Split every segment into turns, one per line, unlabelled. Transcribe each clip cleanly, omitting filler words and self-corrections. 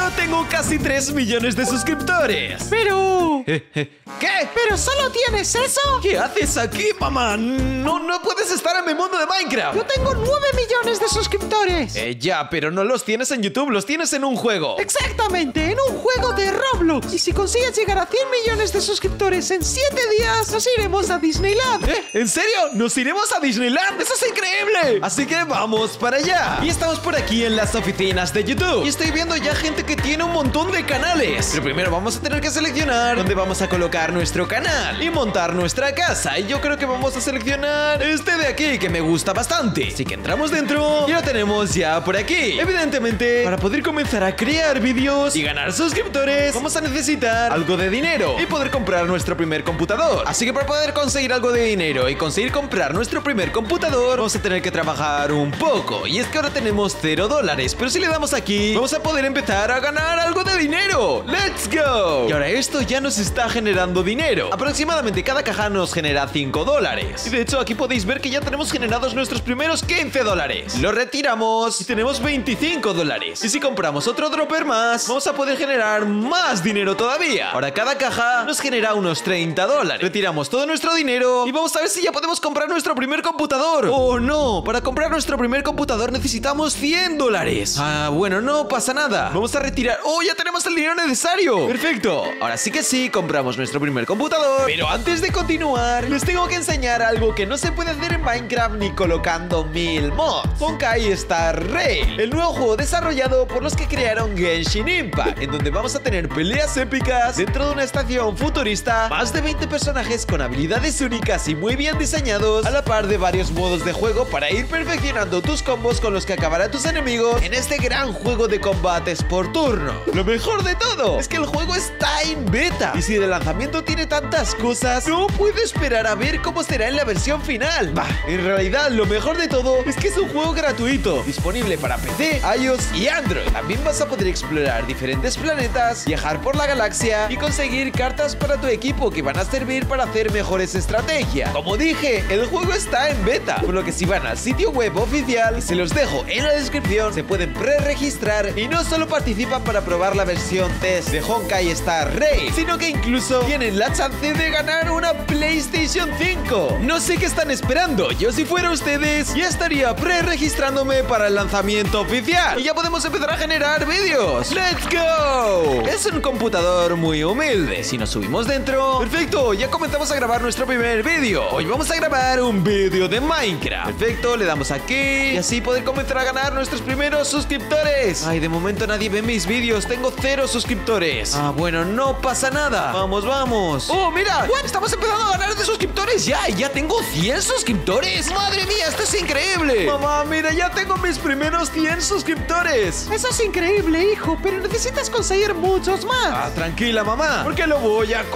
Yo tengo casi 3 millones de suscriptores.
Pero...
¿Qué?
¿Pero solo tienes eso?
¿Qué haces aquí, mamá? No puedes estar en mi mundo de Minecraft.
Yo tengo 9 millones de suscriptores.
Ya, pero no los tienes en YouTube, los tienes en un juego.
Exactamente, en un juego de Roblox. Y si consigues llegar a 100 millones de suscriptores en 7 días, nos iremos a Disneyland.
¿En serio? ¿Nos iremos a Disneyland? ¡Eso es increíble! Así que vamos para allá. Y estamos por aquí en las oficinas de YouTube. Y estoy viendo ya gente que tiene un montón de canales. Pero primero vamos a tener que seleccionar dónde vamos a colocar nuestro canal y montar nuestra casa. Y yo creo que vamos a seleccionar este de aquí, que me gusta bastante. Así que entramos dentro y lo tenemos ya por aquí. Evidentemente, para poder comenzar a crear vídeos y ganar suscriptores, vamos a necesitar algo de dinero y poder comprar nuestro primer computador. Así que para poder conseguir algo de dinero y conseguir comprar nuestro primer computador, vamos a tener que trabajar un poco. Y es que ahora tenemos $0, pero si le damos aquí, vamos a poder empezar a ganar algo de dinero. ¡Let's go! Y ahora esto ya nos está generando dinero. Aproximadamente cada caja nos genera $5. Y de hecho aquí podéis ver que ya tenemos generados nuestros primeros $15. Lo retiramos y tenemos $25. Y si compramos otro dropper más, vamos a poder generar más dinero todavía. Ahora cada caja nos genera unos $30. Retiramos todo nuestro dinero y vamos a ver si ya podemos comprar nuestro primer computador. ¡Oh, no! Para comprar nuestro primer computador necesitamos $100. Ah, bueno, no pasa nada. Vamos a retirar... ¡Oh, ya tenemos el dinero necesario! ¡Perfecto! Ahora sí que sí, compramos nuestro primer computador. Pero antes de continuar, les tengo que enseñar algo que no se puede hacer en Minecraft ni colocando 1000 mods. Honkai Star Rail, el nuevo juego desarrollado por los que crearon Genshin Impact, en donde vamos a tener peleas épicas dentro de una estación futurista, más de 20 personajes con habilidades únicas y muy bien diseñados, a la par de varios modos de juego para ir perfeccionando tus combos con los que acabarán tus enemigos en este gran juego de combates por turno. Lo mejor de todo es que el juego está en beta, y si de lanzamiento tiene tantas cosas, no puedo esperar a ver cómo será en la versión final. Bah, en realidad lo mejor de todo es que es un juego gratuito, disponible para PC, iOS y Android. También vas a poder explorar diferentes planetas, viajar por la galaxia y conseguir cartas para tu equipo que van a servir para hacer mejores estrategias. Como dije, el juego está en beta, por lo que si van al sitio web oficial, se los dejo en la descripción, se pueden pre-registrar y no solo participan para probar la versión test de Honkai Star Rail, sino que incluso tienen la chance de ganar una PlayStation 5. No sé qué están esperando. Yo, si fuera ustedes, ya estaría pre-registrándome para el lanzamiento oficial y ya podemos empezar a generar vídeos. ¡Let's go! Es un computador muy humilde. Si nos subimos dentro... ¡Perfecto! Ya comenzamos a grabar nuestro primer vídeo. Hoy vamos a grabar un vídeo de Minecraft. Perfecto, le damos aquí y así poder comenzar a ganar nuestros primeros suscriptores. Ay, de momento nadie ve mis vídeos. Tengo 0 suscriptores. Ah, bueno, no pasa nada. Vamos, vamos. ¡Oh, mira! ¿What? Estamos empezando a ganar de suscriptores ya. Ya tengo 100 suscriptores. ¡Madre mía! Esto es increíble. Mamá, mira, ya tengo mis primeros 100 suscriptores.
Eso es increíble, hijo, pero necesitas conseguir muchos más.
Ah, tranquila, mamá, porque lo voy a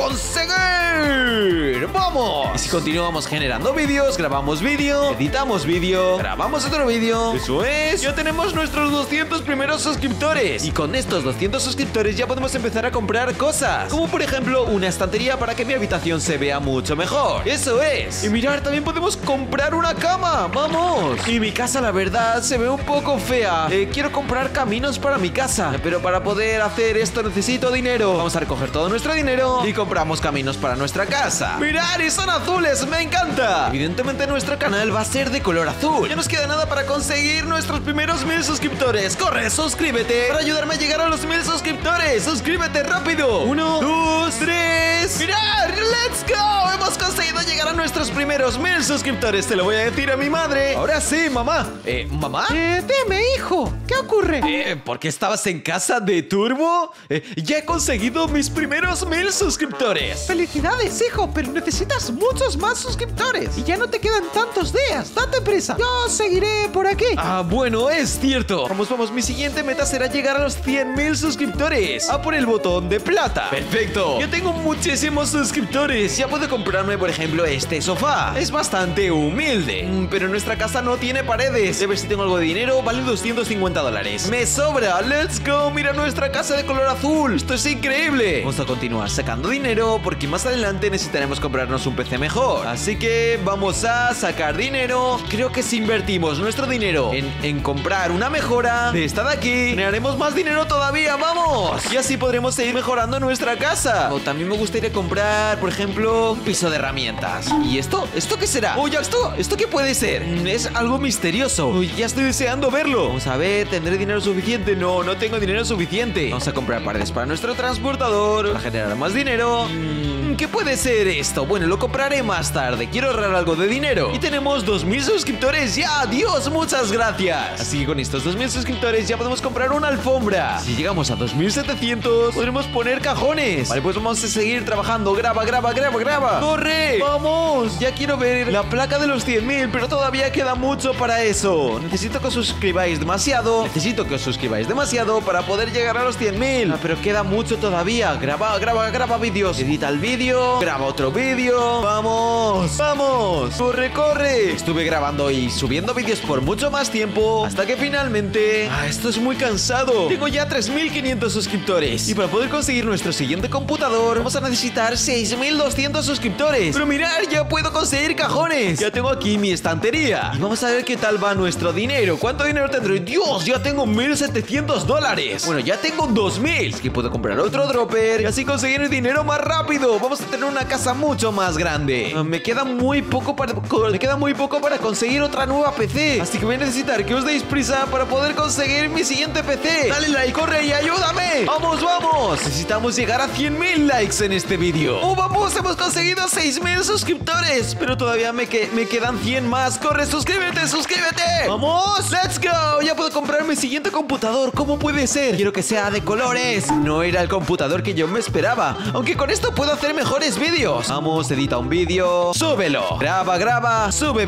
conseguir. ¡Vamos! Y si continuamos generando vídeos, grabamos vídeo, editamos vídeo, grabamos otro vídeo. Eso es. Ya tenemos nuestros 200 primeros suscriptores. Y con estos 200 suscriptores ya podemos empezar a comprar cosas, como por ejemplo una estantería para que mi habitación se vea mucho mejor. Eso es. Y mirar, también podemos comprar una cama. ¡Vamos! Y mi casa, la verdad, se ve un poco fea. Quiero comprar caminos para mi casa, pero para poder hacer esto necesito dinero. Vamos a recoger todo nuestro dinero y compramos caminos para nuestra casa. ¡Mirad! Y son azules. ¡Me encanta! Evidentemente nuestro canal va a ser de color azul. Ya nos queda nada para conseguir nuestros primeros 1000 suscriptores. ¡Corre! ¡Suscríbete! Para ayudarme a llegar a los 1000 suscriptores. ¡Suscríbete rápido! 1, 2, 3. ¡Mirad! ¡Let's go! Hemos conseguido llegar a nuestros primeros 1000 suscriptores. Te lo voy a decir a mi madre. Ahora sí, mamá. ¿Mamá?
Dime, hijo, ¿qué ocurre?
¿Por qué estabas en casa de Turbo? Ya he conseguido mis primeros 1000 suscriptores.
Felicidades, hijo, pero necesitas muchos más suscriptores y ya no te quedan tantos días. Date prisa, yo seguiré por aquí.
Ah, bueno, es cierto. Vamos, vamos, mi siguiente meta será llegar a los 100.000 suscriptores. A por el botón de plata. Perfecto. Yo tengo muchísimos suscriptores. Ya puedo comprarme, por ejemplo, este sofá. Es bastante humilde, pero nuestra casa no tiene paredes. A ver si tengo algo de dinero. Vale $250. Me sobra. Let's go. Mira nuestra casa de color azul. Esto es increíble. Vamos a continuar sacando dinero porque más adelante necesitaremos comprarnos un PC mejor. Así que vamos a sacar dinero. Creo que si invertimos nuestro dinero en comprar una mejora de esta de aquí, generaremos más dinero todavía. ¡Vamos! vídeos. Y así podremos seguir mejorando nuestra casa. O también me gustaría comprar, por ejemplo, un piso de herramientas. ¿Y esto? ¿Esto qué será? Oye, ¿esto qué puede ser? Es algo misterioso. Uy, ya estoy deseando verlo. Vamos a ver, ¿tendré dinero suficiente? No, no tengo dinero suficiente. Vamos a comprar paredes para nuestro transportador, para generar más dinero. ¿Qué puede ser esto? Bueno, lo compraré más tarde. Quiero ahorrar algo de dinero. Y tenemos 2000 suscriptores ya. Dios, muchas gracias. Así que con estos 2000 suscriptores ya podemos comprar una alfombra. Si llegamos a 2700 podremos poner cajones. Vale, pues vamos a seguir trabajando. Graba. ¡Corre! ¡Vamos! Ya quiero ver la placa de los 100.000, pero todavía queda mucho para eso. Necesito que os suscribáis demasiado. Para poder llegar a los 100.000. Pero queda mucho todavía. Graba vídeos. Edita el vídeo. Graba otro vídeo. ¡Vamos! ¡Corre! Estuve grabando y subiendo vídeos por mucho más tiempo, hasta que finalmente... esto es muy cansado. Tengo ya 3500 suscriptores. Y para poder conseguir nuestro siguiente computador, vamos a necesitar 6200 suscriptores. Pero mirad, ya puedo conseguir cajones. Ya tengo aquí mi estantería. Y vamos a ver qué tal va nuestro dinero. ¿Cuánto dinero tendré? Dios, ya tengo $1700. Bueno, ya tengo 2000. Es que puedo comprar otro dropper y así conseguir el dinero más rápido. Vamos a tener una casa mucho más grande. Me queda muy poco para conseguir otra nueva PC. Así que voy a necesitar que os deis prisa para poder conseguir mi siguiente PC. Dale like, corre y ayúdame. ¡Vamos! Necesitamos llegar a 100.000 likes en este vídeo. ¡Oh, vamos! Hemos conseguido 6.000 suscriptores. Pero todavía me quedan 100 más. ¡Corre, suscríbete! ¡Vamos! ¡Let's go! Ya puedo comprar mi siguiente computador. ¿Cómo puede ser? Quiero que sea de colores. No era el computador que yo me esperaba. Aunque con esto puedo hacer mejores vídeos. Vamos, edita un vídeo. Súbelo. Graba. Sube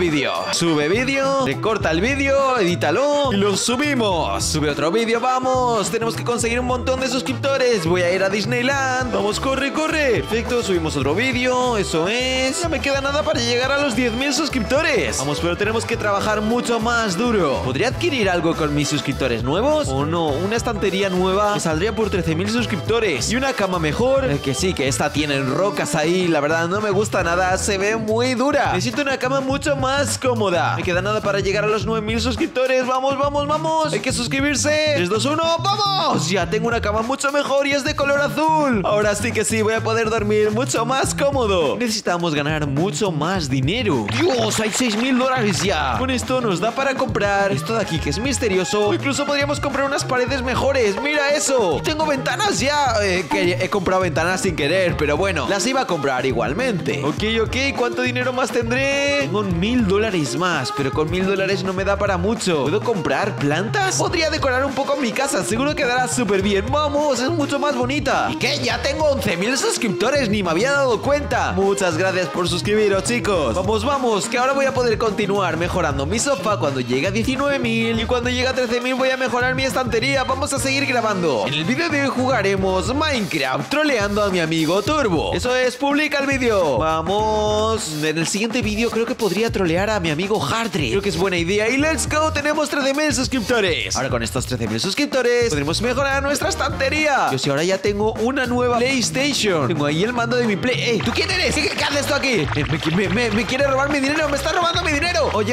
vídeo. Recorta el vídeo. Edítalo. Y lo subimos. Sube otro vídeo. Vamos. Tenemos que conseguir un montón de suscriptores. Voy a ir a Disneyland. Vamos, corre. Perfecto, subimos otro vídeo. Eso es. No me queda nada para llegar a los 10.000 suscriptores. Vamos, pero tenemos que trabajar mucho más duro. ¿Podría adquirir algo con mis suscriptores nuevos? ¿O no? Una estantería nueva me saldría por 13.000 suscriptores. Y una cama mejor. Que sí, que esta tiene rocas ahí. La verdad, no me gusta nada. Se ve muy dura. Necesito una cama mucho más cómoda. Me queda nada para llegar a los 9.000 suscriptores. Vamos. Hay que suscribirse. 3, 2, 1. ¡Vamos! Ya tengo una cama mucho mejor y es de color azul. Ahora sí que sí, voy a poder dormir mucho más cómodo. Necesitamos ganar mucho más dinero. Dios, hay $6.000 ya. Con esto nos da para comprar esto de aquí que es misterioso. O incluso podríamos comprar unas paredes mejores. Mira eso. Y tengo ventanas ya. Que he comprado ventanas sin querer, pero bueno, las iba a comprar igualmente. Ok. ¿Cuánto dinero más tendré? Tengo $1.000 más, pero con $1.000 no me da para mucho. ¿Puedo comprar plantas? Podría decorar un poco mi casa. Seguro quedará súper bien. Vamos, es mucho más bonita. ¿Y qué? Ya tengo 11.000 suscriptores. Ni me había dado cuenta. Muchas gracias por suscribiros, chicos. Vamos, que ahora voy a poder continuar mejorando mi sofá cuando llegue a 19.000. Y cuando llegue a 13.000 voy a mejorar mi estantería. Vamos a seguir grabando. En el vídeo de hoy jugaremos Minecraft troleando a mi amigo Turbo. Eso es, publica el vídeo. Vamos. En el siguiente vídeo creo que podría trolear a mi amigo Hardry. Creo que es buena idea. Y let's go, tenemos 13.000 suscriptores. Ahora con estos 13.000 suscriptores podremos mejorar nuestra estantería. Yo sí, ahora ya tengo una nueva PlayStation. Tengo ahí el mando de mi Play. ¿Tú quién eres? ¿Qué haces tú aquí? Me quiere robar mi dinero. Me está robando mi dinero. Oye,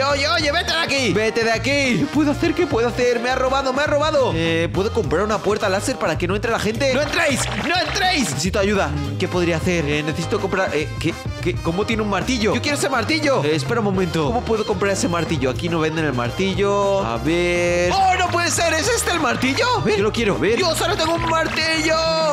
vete de aquí. ¿Qué puedo hacer? Me ha robado. ¿Puedo comprar una puerta láser para que no entre la gente? ¡No entréis! Necesito ayuda. ¿Qué podría hacer? Necesito comprar... ¿Cómo tiene un martillo? Yo quiero ese martillo. Espera un momento. ¿Cómo puedo comprar ese martillo? Aquí no venden el martillo. A ver... ¡Oh, no puede ser! ¿Es este el martillo? Yo lo quiero ver. ¡Dios, ahora tengo un martillo!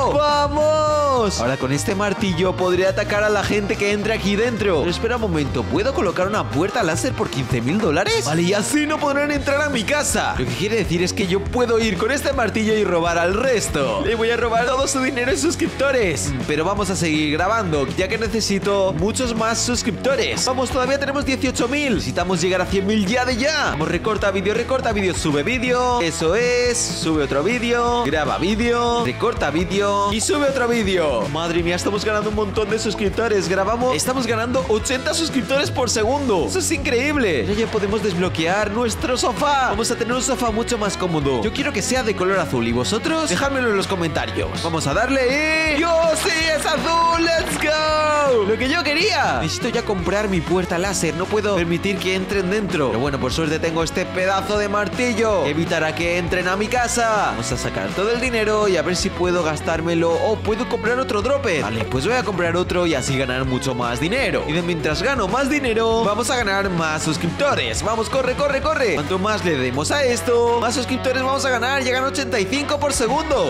¡Vamos! Ahora con este martillo podré atacar a la gente que entre aquí dentro. Pero espera un momento. ¿Puedo colocar una puerta láser por $15.000? Vale, y así no podrán entrar a mi casa. Lo que quiere decir es que yo puedo ir con este martillo y robar al resto. Le voy a robar todo su dinero en suscriptores. Pero vamos a seguir grabando, ya que necesito muchos más suscriptores. Vamos, todavía tenemos 18.000. Necesitamos llegar a 100.000 ya de ya. Vamos, recorta vídeo, sube vídeo. Eso es, sube otro vídeo, graba vídeo, recorta vídeo y sube otro vídeo. vídeo. Madre mía, estamos ganando un montón de suscriptores. Estamos ganando 80 suscriptores por segundo. Eso es increíble. Ya podemos desbloquear nuestro sofá. Vamos a tener un sofá mucho más cómodo. Yo quiero que sea de color azul. ¿Y vosotros? Dejádmelo en los comentarios. Vamos a darle. ¡Yo sí! ¡Es azul! ¡Let's go! Lo que yo quería. Necesito ya comprar mi puerta láser. No puedo permitir que entren dentro. Pero bueno, por suerte tengo este pedazo de martillo. Evitará que entren a mi casa. Vamos a sacar todo el dinero y a ver si puedo gastármelo. O puedo comprar otro dropper. Vale, pues voy a comprar otro y así ganar mucho más dinero. Y de mientras gano más dinero, vamos a ganar más suscriptores. Vamos, corre, corre, corre. Cuanto más le demos a esto, más suscriptores vamos a ganar. Llegan 85 por segundo.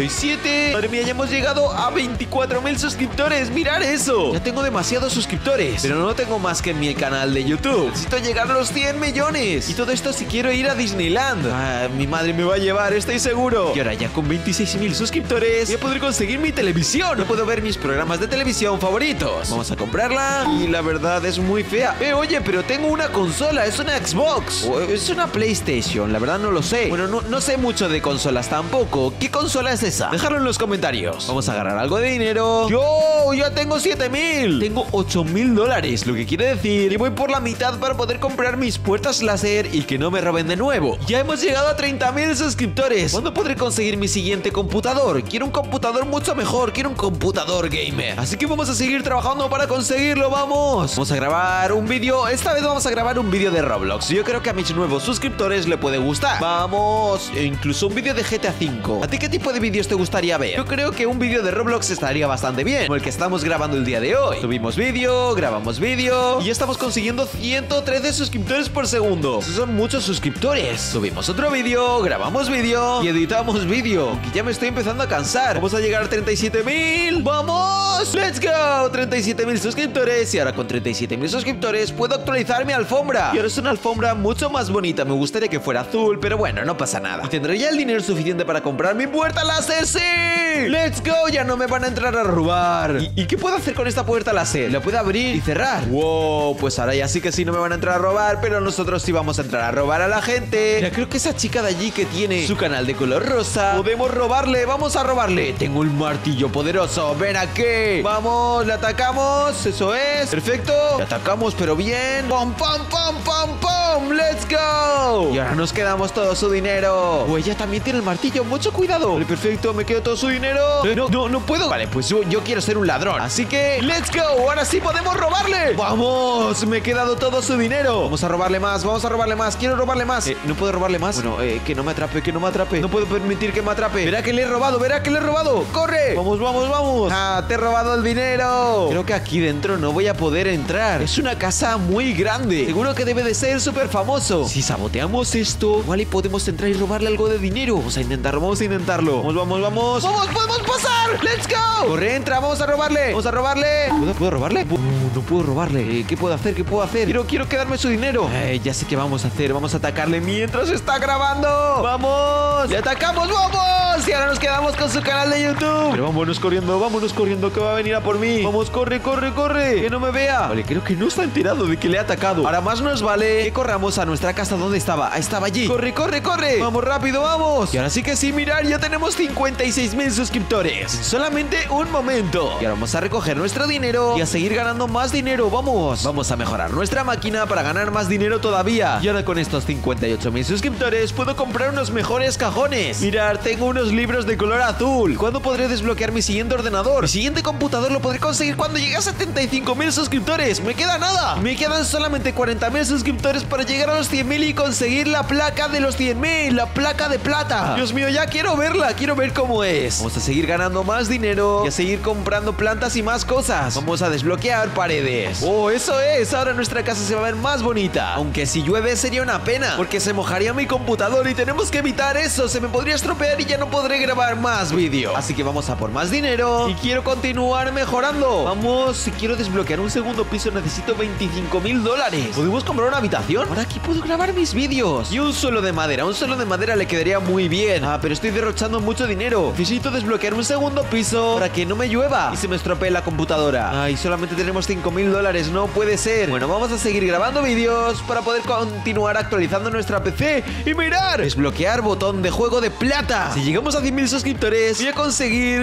87. Madre mía, ya hemos llegado a 24.000 suscriptores. Mirad eso. Ya tengo demasiados suscriptores, pero no tengo más que en mi canal de YouTube. Necesito llegar a los 100 millones. Y todo esto si quiero ir a Disneyland. Mi madre me va a llevar, estoy seguro. Y ahora ya con 26.000 suscriptores voy a poder conseguir mi televisión. No puedo ver mis programas de televisión favoritos. Vamos a comprarla. Y la verdad es muy fea. Oye, pero tengo una consola. Es una Xbox. O es una PlayStation. La verdad no lo sé. Bueno, no sé mucho de consolas tampoco. ¿Qué consola es esa? Dejadlo en los comentarios. Vamos a agarrar algo de dinero. ¡Yo! ¡Ya tengo 7.000! Tengo 8.000 dólares. Lo que quiere decir que voy por la mitad para poder comprar mis puertas láser y que no me roben de nuevo. Ya hemos llegado a 30.000 suscriptores. ¿Cuándo podré conseguir mi siguiente computador? Quiero un computador mucho mejor. Quiero un computador gamer. Así que vamos a seguir trabajando para conseguirlo. ¡Vamos! Vamos a grabar un vídeo. Esta vez vamos a grabar un vídeo de Roblox. Yo creo que a mis nuevos suscriptores le puede gustar. ¡Vamos! E incluso un vídeo de GTA V. ¿A ti qué tipo de vídeos te gustaría ver? Yo creo que un vídeo de Roblox estaría bastante bien, como el que estamos grabando el día de hoy. Subimos vídeo, grabamos vídeo y ya estamos consiguiendo 113 suscriptores por segundo. Esos son muchos suscriptores. Subimos otro vídeo, grabamos vídeo y editamos vídeo. Que ya me estoy empezando a cansar. Vamos a llegar a 37.000. ¡Vamos! ¡Let's go! 37.000 suscriptores y ahora con 37.000 suscriptores puedo actualizar mi alfombra. Y ahora es una alfombra mucho más bonita. Me gustaría que fuera azul, pero bueno, no pasa nada. Y tendré ya el dinero suficiente para comprar mi puerta láser. ¡Sí! ¡Let's go! Ya no me van a entrar a robar. ¿Y qué puedo hacer con esta puerta láser? La puedo abrir y cerrar. ¡Wow! Pues ahora ya sí que sí no me van a entrar a robar, pero nosotros sí vamos a entrar a robar a la gente. Mira, creo que esa chica de allí que tiene su canal de color rosa, podemos robarle. Vamos a robarle. Tengo un martillo poderoso. Ven aquí. Vamos, le atacamos. Eso es. Perfecto. Le atacamos, pero bien. ¡Pum, pum, pum, pum, pum! ¡Let's go! Y ahora nos quedamos todo su dinero. Ella también tiene el martillo. Mucho cuidado. Vale, perfecto. Me quedo todo su dinero. No puedo. Vale, pues yo quiero ser un ladrón. Así que, ¡let's go! Ahora sí podemos robarle. ¡Vamos! Me he quedado todo su dinero. Vamos a robarle más. Vamos a robarle más. Quiero robarle más. ¿No puedo robarle más? Bueno, que no me atrape, que no me atrape. No puedo permitir que me atrape. Verá que le he robado, verá que le he robado. ¡Corre! Vamos, vamos, vamos. ¡Ah, te he robado el dinero! Creo que aquí dentro no voy a poder entrar. Es una casa muy grande. Seguro que debe de ser súper famoso. Si saboteamos esto, igual y podemos entrar y robarle algo de dinero. Vamos a intentarlo, vamos a intentarlo. Vamos, vamos, vamos. ¡Vamos, podemos pasar! ¡Let's go! ¡Corre, entra! ¡Vamos a robarle! ¡Vamos a robarle! ¿Puedo robarle? No puedo robarle. ¿Qué puedo hacer? ¿Qué puedo hacer? Quiero quedarme su dinero. Ya sé qué vamos a hacer. Vamos a atacarle mientras está grabando. ¡Vamos! ¡Le atacamos! ¡Vamos! Y ahora nos quedamos con su canal de YouTube. Pero vámonos corriendo, que va a venir a por mí. Vamos, corre, corre, corre. Que no me vea. Vale, creo que no está enterado de que le he atacado. Ahora más nos vale que corramos a nuestra casa. ¿Dónde estaba? Estaba allí. Corre, corre, corre. Vamos rápido, vamos. Y ahora sí que sí, mirar, ya tenemos 56.000 suscriptores. Solamente un momento. Y ahora vamos a recoger nuestro dinero y a seguir ganando más dinero. Vamos a mejorar nuestra máquina para ganar más dinero todavía. Y ahora con estos 58.000 suscriptores puedo comprar unos mejores cajones. Mirad, tengo unos libros de color azul. ¿Cuándo podré desbloquear mi siguiente ordenador? Mi siguiente computador lo podré conseguir cuando llegue a 75.000 suscriptores. Me queda nada. Me quedan solamente 40.000 suscriptores para llegar a los 100.000 y conseguir la placa de los 100.000. La placa de plata. Dios mío, ya quiero verla. Quiero ver cómo es. Vamos a seguir ganando más dinero y a seguir comprando plantas y más cosas. Vamos a desbloquear paredes. Oh, eso es. Ahora nuestra casa se va a ver más bonita. Aunque si llueve sería una pena, porque se mojaría mi computador y tenemos que evitar eso. Se me podría estropear y ya no podré grabar más vídeos. Así que vamos a por más dinero y quiero continuar mejorando. Vamos, si quiero desbloquear un segundo piso necesito 25.000 dólares. ¿Podemos comprar una habitación? Ahora aquí puedo grabar mis vídeos. Y un suelo de madera le quedaría muy bien. Pero estoy derrochando mucho dinero. Necesito desbloquear un segundo piso para que no me llueva y se me estropee la computadora. Ay, solamente tenemos 5.000 dólares. No puede ser. Bueno, vamos a seguir grabando vídeos para poder continuar actualizando nuestra PC. Y mirar, desbloquear botón de juego de plata. Si llegamos a 100.000 suscriptores voy a conseguir el botón de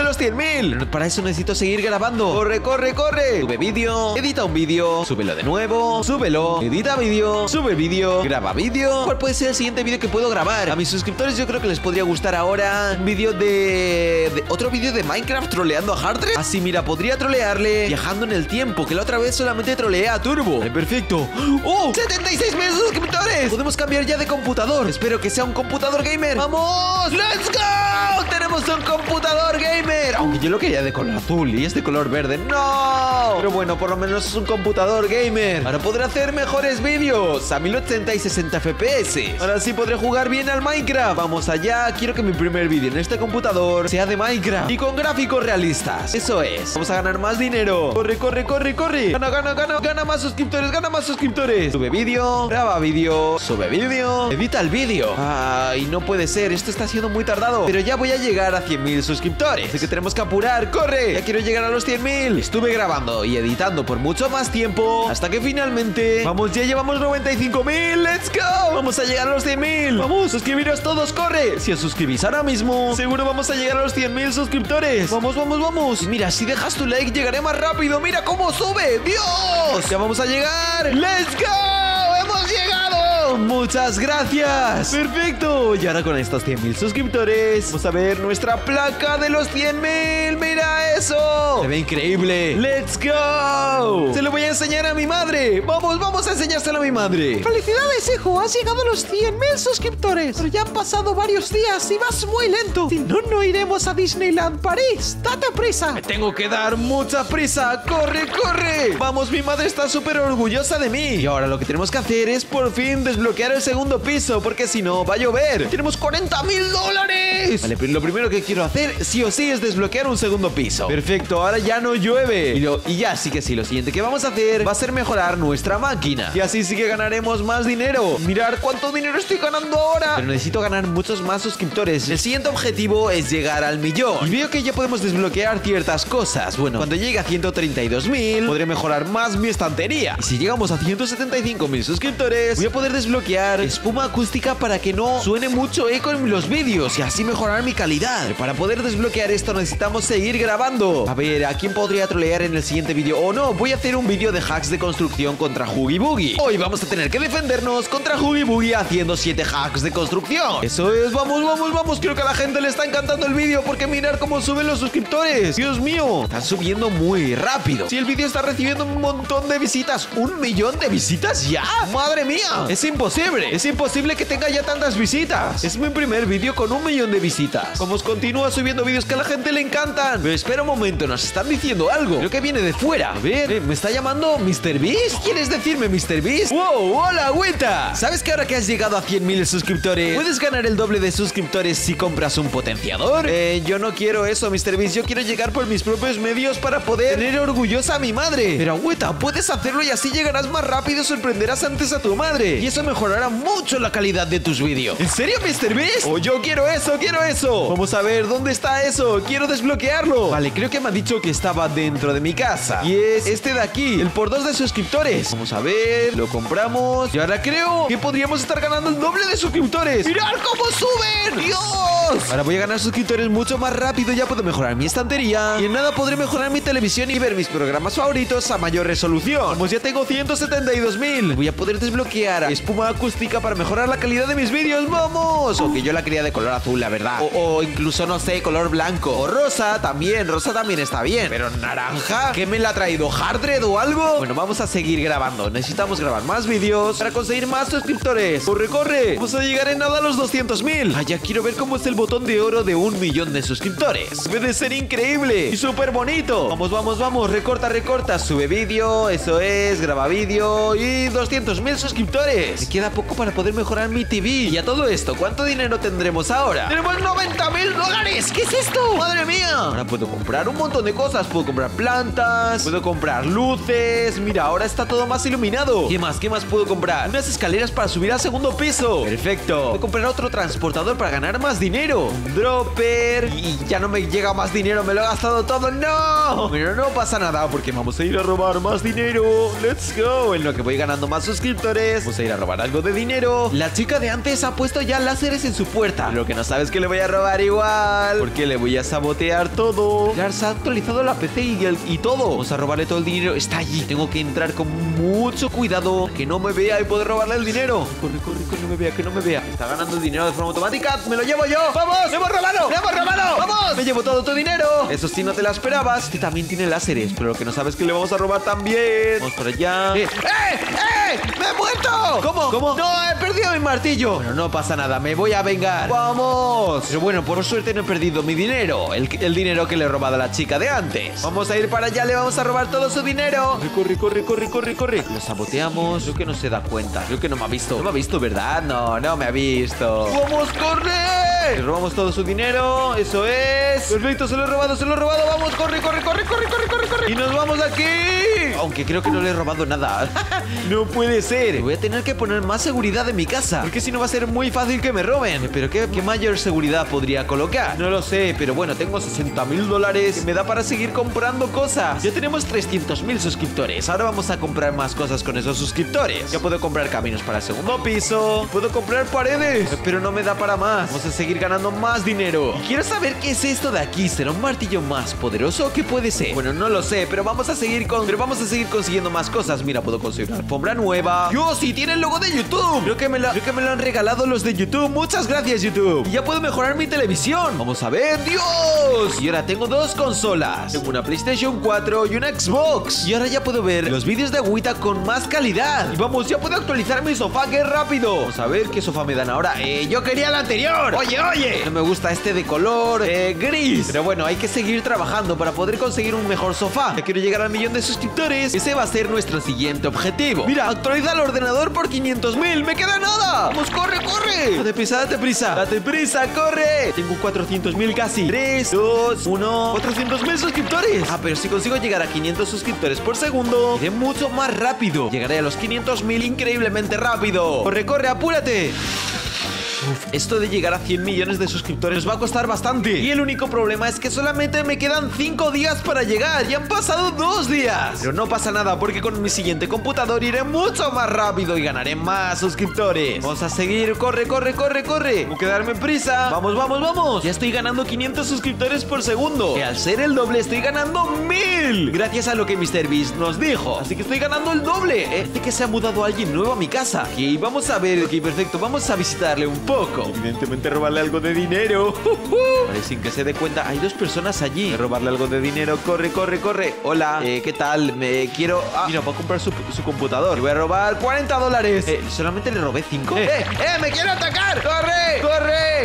de los 100.000. Para eso necesito seguir grabando. Corre, corre, corre. Sube vídeo, edita un vídeo, súbelo de nuevo, súbelo, edita vídeo, sube vídeo, graba vídeo. ¿Cuál puede ser el siguiente vídeo que puedo grabar? A mis suscriptores yo creo que les podría gustar ahora un vídeo otro vídeo de Minecraft troleando a Hardred. Así, mira, podría trolearle viajando en el tiempo, que la otra vez solamente troleé a Turbo. Vale, perfecto. ¡Oh! ¡76.000 suscriptores! Podemos cambiar ya de computador. Espero que sea un computador gamer. ¡Vamos! ¡Let's go! Tenemos un computador gamer. Aunque yo lo quería de color azul y es de color verde. ¡No! Pero bueno, por lo menos es un computador gamer. Ahora podré hacer mejores vídeos a 1080 y 60 FPS. Ahora sí podré jugar bien al Minecraft. Vamos allá. Quiero que mi primer vídeo en este computador sea de Minecraft y con gráficos realistas. Eso es. Vamos a ganar más dinero. Corre, corre, corre, corre. Gana, gana, gana. Gana más suscriptores, gana más suscriptores. Sube vídeo, graba vídeo, sube vídeo, edita el vídeo. Ay, no puede ser. Esto está siendo muy tardado. Pero ya voy a llegar a 100.000 suscriptores. Así que tenemos que apurar. ¡Corre! Ya quiero llegar a los 100.000. Estuve grabando y editando por mucho más tiempo hasta que finalmente... Vamos, ya llevamos 95.000. ¡Let's go! Vamos a llegar a los 100.000. Vamos, suscribiros todos, corre. Si os suscribís ahora mismo, seguro vamos a llegar a los 100.000 suscriptores. Vamos, vamos, vamos. Mira, si dejas tu like llegaré más rápido. Mira cómo sube. ¡Dios! Ya vamos a llegar. ¡Let's go! ¡Hemos llegado! ¡Muchas gracias! ¡Perfecto! Y ahora con estos 100.000 suscriptores vamos a ver nuestra placa de los 100.000. ¡Mira eso! Se ve increíble. ¡Let's go! Se lo voy a enseñar a mi madre. Vamos, vamos a enseñárselo a mi madre.
¡Felicidades, hijo! Has llegado a los 100.000 suscriptores. Pero ya han pasado varios días y vas muy lento. Si no, no iremos a Disneyland París. ¡Date prisa!
Me tengo que dar mucha prisa. ¡Corre, corre! Vamos, mi madre está súper orgullosa de mí. Y ahora lo que tenemos que hacer es por fin desbloquear el segundo piso, porque si no va a llover. Tenemos $40.000. Vale, pero lo primero que quiero hacer sí o sí es desbloquear un segundo piso. Perfecto, ahora ya no llueve. Y ya sí que sí, lo siguiente que vamos a hacer va a ser mejorar nuestra máquina. Y así sí que ganaremos más dinero. Mirad cuánto dinero estoy ganando ahora. Pero necesito ganar muchos más suscriptores. El siguiente objetivo es llegar al 1.000.000. Y veo que ya podemos desbloquear ciertas cosas. Bueno, cuando llegue a 132.000 podré mejorar más mi estantería. Y si llegamos a 175.000 suscriptores voy a poder desbloquear espuma acústica para que no suene mucho eco en los vídeos y así mejorar mi calidad. Pero para poder desbloquear esto necesitamos seguir grabando. A ver, ¿a quién podría trolear en el siguiente vídeo? O no, voy a hacer un vídeo de hacks de construcción contra Huggy Buggy. Hoy vamos a tener que defendernos contra Huggy Buggy haciendo 7 hacks de construcción. Eso es, vamos, vamos, vamos. Creo que a la gente le está encantando el vídeo porque mirad cómo suben los suscriptores. Dios mío, están subiendo muy rápido. Si el vídeo está recibiendo un montón de visitas, 1.000.000 de visitas ya. Madre mía, es imposible que tenga ya tantas visitas. Es mi primer vídeo con 1.000.000 de visitas. Vamos, continúa subiendo vídeos que a la gente le encantan. Pero espera un momento, nos están diciendo algo. Creo que viene de fuera. A ver, ¿me está llamando MrBeast? ¿Quieres decirme MrBeast? ¡Wow! ¡Hola, agüita! ¿Sabes que ahora que has llegado a 100.000 suscriptores puedes ganar el doble de suscriptores si compras un potenciador? Yo no quiero eso, MrBeast. Yo quiero llegar por mis propios medios para poder tener orgullosa a mi madre. Pero agüita, puedes hacerlo y así llegarás más rápido y sorprenderás antes a tu madre. Y eso mejorará mucho la calidad de tus vídeos. ¿En serio, MrBeast? Oh, yo quiero eso, quiero eso. Vamos a ver, ¿dónde está eso? Quiero desbloquearlo. Vale, creo que me ha dicho que estaba dentro de mi casa. Y es este de aquí, el por 2 de suscriptores. Vamos a ver, lo compramos. Y ahora creo que podríamos estar ganando el doble de suscriptores. ¡Mirad cómo suben! ¡Dios! Ahora voy a ganar suscriptores mucho más rápido. Ya puedo mejorar mi estantería. Y en nada podré mejorar mi televisión y ver mis programas favoritos a mayor resolución. Vamos, ya tengo 172.000. Voy a poder desbloquear espuma acústica para mejorar la calidad de mis vídeos. ¡Vamos! O que yo la quería de color azul, la verdad. O incluso, no sé, color blanco. O rosa también. Rosa también está bien. Pero naranja, ¿qué me la ha traído? ¿Hardred o algo? Bueno, vamos a seguir grabando. Necesitamos grabar más vídeos para conseguir más suscriptores. ¡Corre, corre! Vamos a llegar en nada a los 200.000. Ah, ya quiero ver cómo es el botón de oro de 1.000.000 de suscriptores. Debe de ser increíble y súper bonito. Vamos, vamos, vamos. Recorta, recorta. Sube vídeo. Eso es. Graba vídeo. Y 200.000 suscriptores. Me queda poco para poder mejorar mi TV. Y a todo esto, ¿cuánto dinero tendremos ahora? ¡Tenemos $90.000! ¿Qué es esto? ¡Madre mía! Ahora puedo comprar un montón de cosas. Puedo comprar plantas. Puedo comprar luces. Mira, ahora está todo más iluminado. ¿Qué más? ¿Qué más puedo comprar? Unas escaleras para subir al segundo piso. Perfecto. Puedo comprar otro transportador para ganar más dinero. Un dropper. Y ya no me llega más dinero. Me lo he gastado todo. ¡No! Pero no pasa nada porque vamos a ir a robar más dinero. ¡Let's go! En lo que voy ganando más suscriptores, vamos a ir a robar algo de dinero. La chica de antes ha puesto ya láseres en su puerta. Pero lo que no sabes es que le voy a robar igual, porque le voy a sabotear todo. Ya se ha actualizado la PC y todo. Vamos a robarle todo el dinero. Está allí. Tengo que entrar con mucho cuidado, que no me vea y poder robarle el dinero. Corre, corre, corre, no me vea, que no me vea. Está ganando el dinero de forma automática. ¡Me lo llevo yo! ¡Vamos! ¡Le hemos robado! ¡Le hemos robado! ¡Vamos! ¡Me llevo todo tu dinero! Eso sí, no te la esperabas. Este también tiene láseres, pero lo que no sabes es que le vamos a robar también. Vamos por allá. ¡Me he muerto! ¿Cómo? ¡No! ¡He perdido mi martillo! Bueno, no pasa nada. Me voy a vengar. ¡Vamos! Pero bueno, por suerte no he perdido mi dinero. El dinero que le he robado a la chica de antes. Vamos a ir para allá. Le vamos a robar todo su dinero. Corre, corre, corre, corre, corre. Lo saboteamos. Creo que no se da cuenta. Creo que no me ha visto. No me ha visto, ¿verdad? No, no me ha visto. ¡Vamos, corre! Le robamos todo su dinero. Eso es. Perfecto, se lo he robado, se lo he robado. Vamos, corre, corre, corre, corre, corre, corre, corre. Y nos vamos de aquí. Aunque creo que no le he robado nada. No puede ser. Voy a tener que poner más seguridad en mi casa, porque si no va a ser muy fácil que me roben. Pero ¿qué mayor seguridad podría colocar? No lo sé, pero bueno, tengo $60.000 que me da para seguir comprando cosas. Ya tenemos 300.000 suscriptores. Ahora vamos a comprar más cosas con esos suscriptores. Ya puedo comprar caminos para el segundo piso. Puedo comprar paredes, pero no me da para más. Vamos a seguir ganando más dinero. Y quiero saber qué es esto de aquí. ¿Será un martillo más poderoso? ¿Qué puede ser? Bueno, no lo sé, pero vamos a seguir consiguiendo más cosas. Mira, puedo conseguir una alfombra nueva. ¡Dios! ¡Y tiene el logo de YouTube! Creo que me lo han regalado los de YouTube. Muchas gracias, YouTube. Y ya puedo mejorar mi televisión. Vamos a ver. ¡Dios! Y ahora tengo dos consolas. Tengo una PlayStation 4 y una Xbox. Y ahora ya puedo ver los vídeos de Agüita con más calidad. Y vamos, ya puedo actualizar mi sofá. ¡Qué rápido! Vamos a ver qué sofá me dan ahora. Yo quería el anterior. Oye. No me gusta este de color gris. Pero bueno, hay que seguir trabajando para poder conseguir un mejor sofá. Ya quiero llegar al 1.000.000 de suscriptores. Ese va a ser nuestro siguiente objetivo. Mira, actualiza el ordenador por 500.000. ¡Me queda nada! ¡Vamos, corre, corre! Date prisa. Date prisa, corre. Tengo 400.000 casi. 3, 2, 1. 400.000 suscriptores. Pero si consigo llegar a 500 suscriptores por segundo, iré mucho más rápido. Llegaré a los 500.000 increíblemente rápido. Corre, corre, apúrate. Esto de llegar a 100 millones de suscriptores va a costar bastante. Y el único problema es que solamente me quedan 5 días para llegar. Ya han pasado 2 días. Pero no pasa nada, porque con mi siguiente computador iré mucho más rápido y ganaré más suscriptores. Vamos a seguir. Corre, corre, corre, corre. Tengo que darme prisa. Vamos, vamos, vamos. Ya estoy ganando 500 suscriptores por segundo. Y al ser el doble estoy ganando 1000. Gracias a lo que MrBeast nos dijo. Así que estoy ganando el doble. Parece que se ha mudado alguien nuevo a mi casa. Y vamos a ver. Ok, perfecto. Vamos a visitarle un poco. Evidentemente robarle algo de dinero. Vale, sin que se dé cuenta. Hay 2 personas allí. Voy a robarle algo de dinero. Corre, corre, corre. Hola, ¿qué tal? Me quiero... mira, voy a comprar su computador. Le voy a robar $40. Solamente le robé 5. ¡Me quiero atacar! ¡Corre! ¡Corre!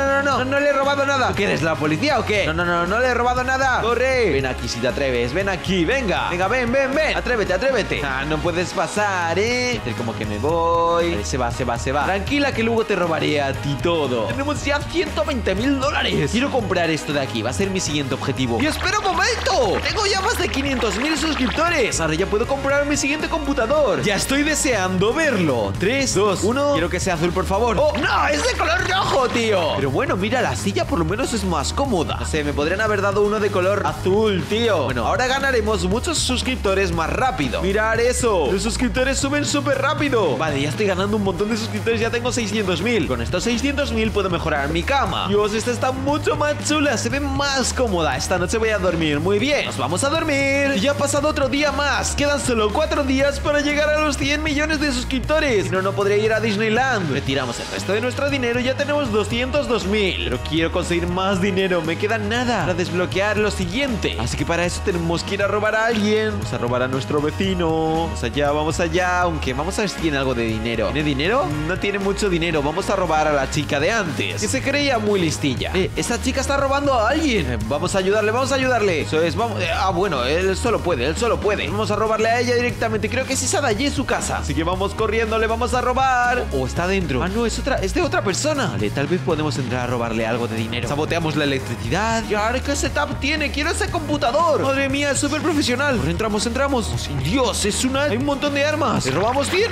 No le he robado nada. ¿Tú qué eres, la policía o qué? No le he robado nada. ¡Corre! Ven aquí si te atreves. Ven aquí, venga. Venga, ven. Atrévete. No puedes pasar, Como que me voy. Vale, se va. Tranquila, que luego te robaré a ti todo. Tenemos ya $120.000. Quiero comprar esto de aquí. Va a ser mi siguiente objetivo. Y espera un momento. Tengo ya más de 500.000 suscriptores. Ahora ya puedo comprar mi siguiente computador. Ya estoy deseando verlo. 3, 2, 1. Quiero que sea azul, por favor. ¡Oh, no! Es de color rojo, tío. Pero bueno, mira, la silla por lo menos es más cómoda. No sé, me podrían haber dado uno de color azul, tío. Bueno, ahora ganaremos muchos suscriptores más rápido. Mirad eso. Los suscriptores suben súper rápido. Vale, ya estoy ganando un montón de suscriptores. Ya tengo 600.000. Con estos 600.000 puedo mejorar mi cama. Dios, esta está mucho más chula. Se ve más cómoda. Esta noche voy a dormir muy bien. Nos vamos a dormir. Y ya ha pasado otro día más. Quedan solo 4 días para llegar a los 100 millones de suscriptores. Si no, no podría ir a Disneyland. Retiramos el resto de nuestro dinero y ya tenemos 202.000. Pero quiero conseguir más dinero. Me queda nada para desbloquear lo siguiente. Así que para eso tenemos que ir a robar a alguien. Vamos a robar a nuestro vecino. Vamos allá. Aunque vamos a ver si tiene algo de dinero. ¿Tiene dinero? No tiene mucho dinero. Vamos a robar a la chica de antes, que se creía muy listilla. Esta chica está robando a alguien. Vamos a ayudarle. Eso es, vamos. Bueno, él solo puede. Vamos a robarle a ella directamente. Creo que es esa de allí su casa. Así que vamos corriendo, le vamos a robar. O está dentro. No, es de otra persona. Vale, tal vez podemos entrar a robarle algo de dinero. Saboteamos la electricidad. Y ahora, ¿qué setup tiene? Quiero ese computador. Madre mía, es súper profesional. Entramos. Oh, sin Dios, hay un montón de armas. Le robamos $100.000.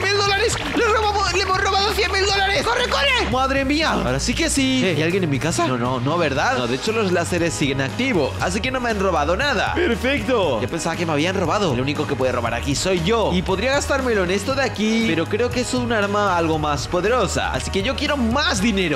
Le hemos robado $100.000. ¡Corre! Madre mía. Ahora sí que sí. ¿Hay alguien en mi casa? No, ¿verdad? No, de hecho los láseres siguen activos. Así que no me han robado nada. ¡Perfecto! Yo pensaba que me habían robado. El único que puede robar aquí soy yo. Y podría gastármelo en esto de aquí, pero creo que es un arma algo más poderosa. Así que yo quiero más dinero. Vamos a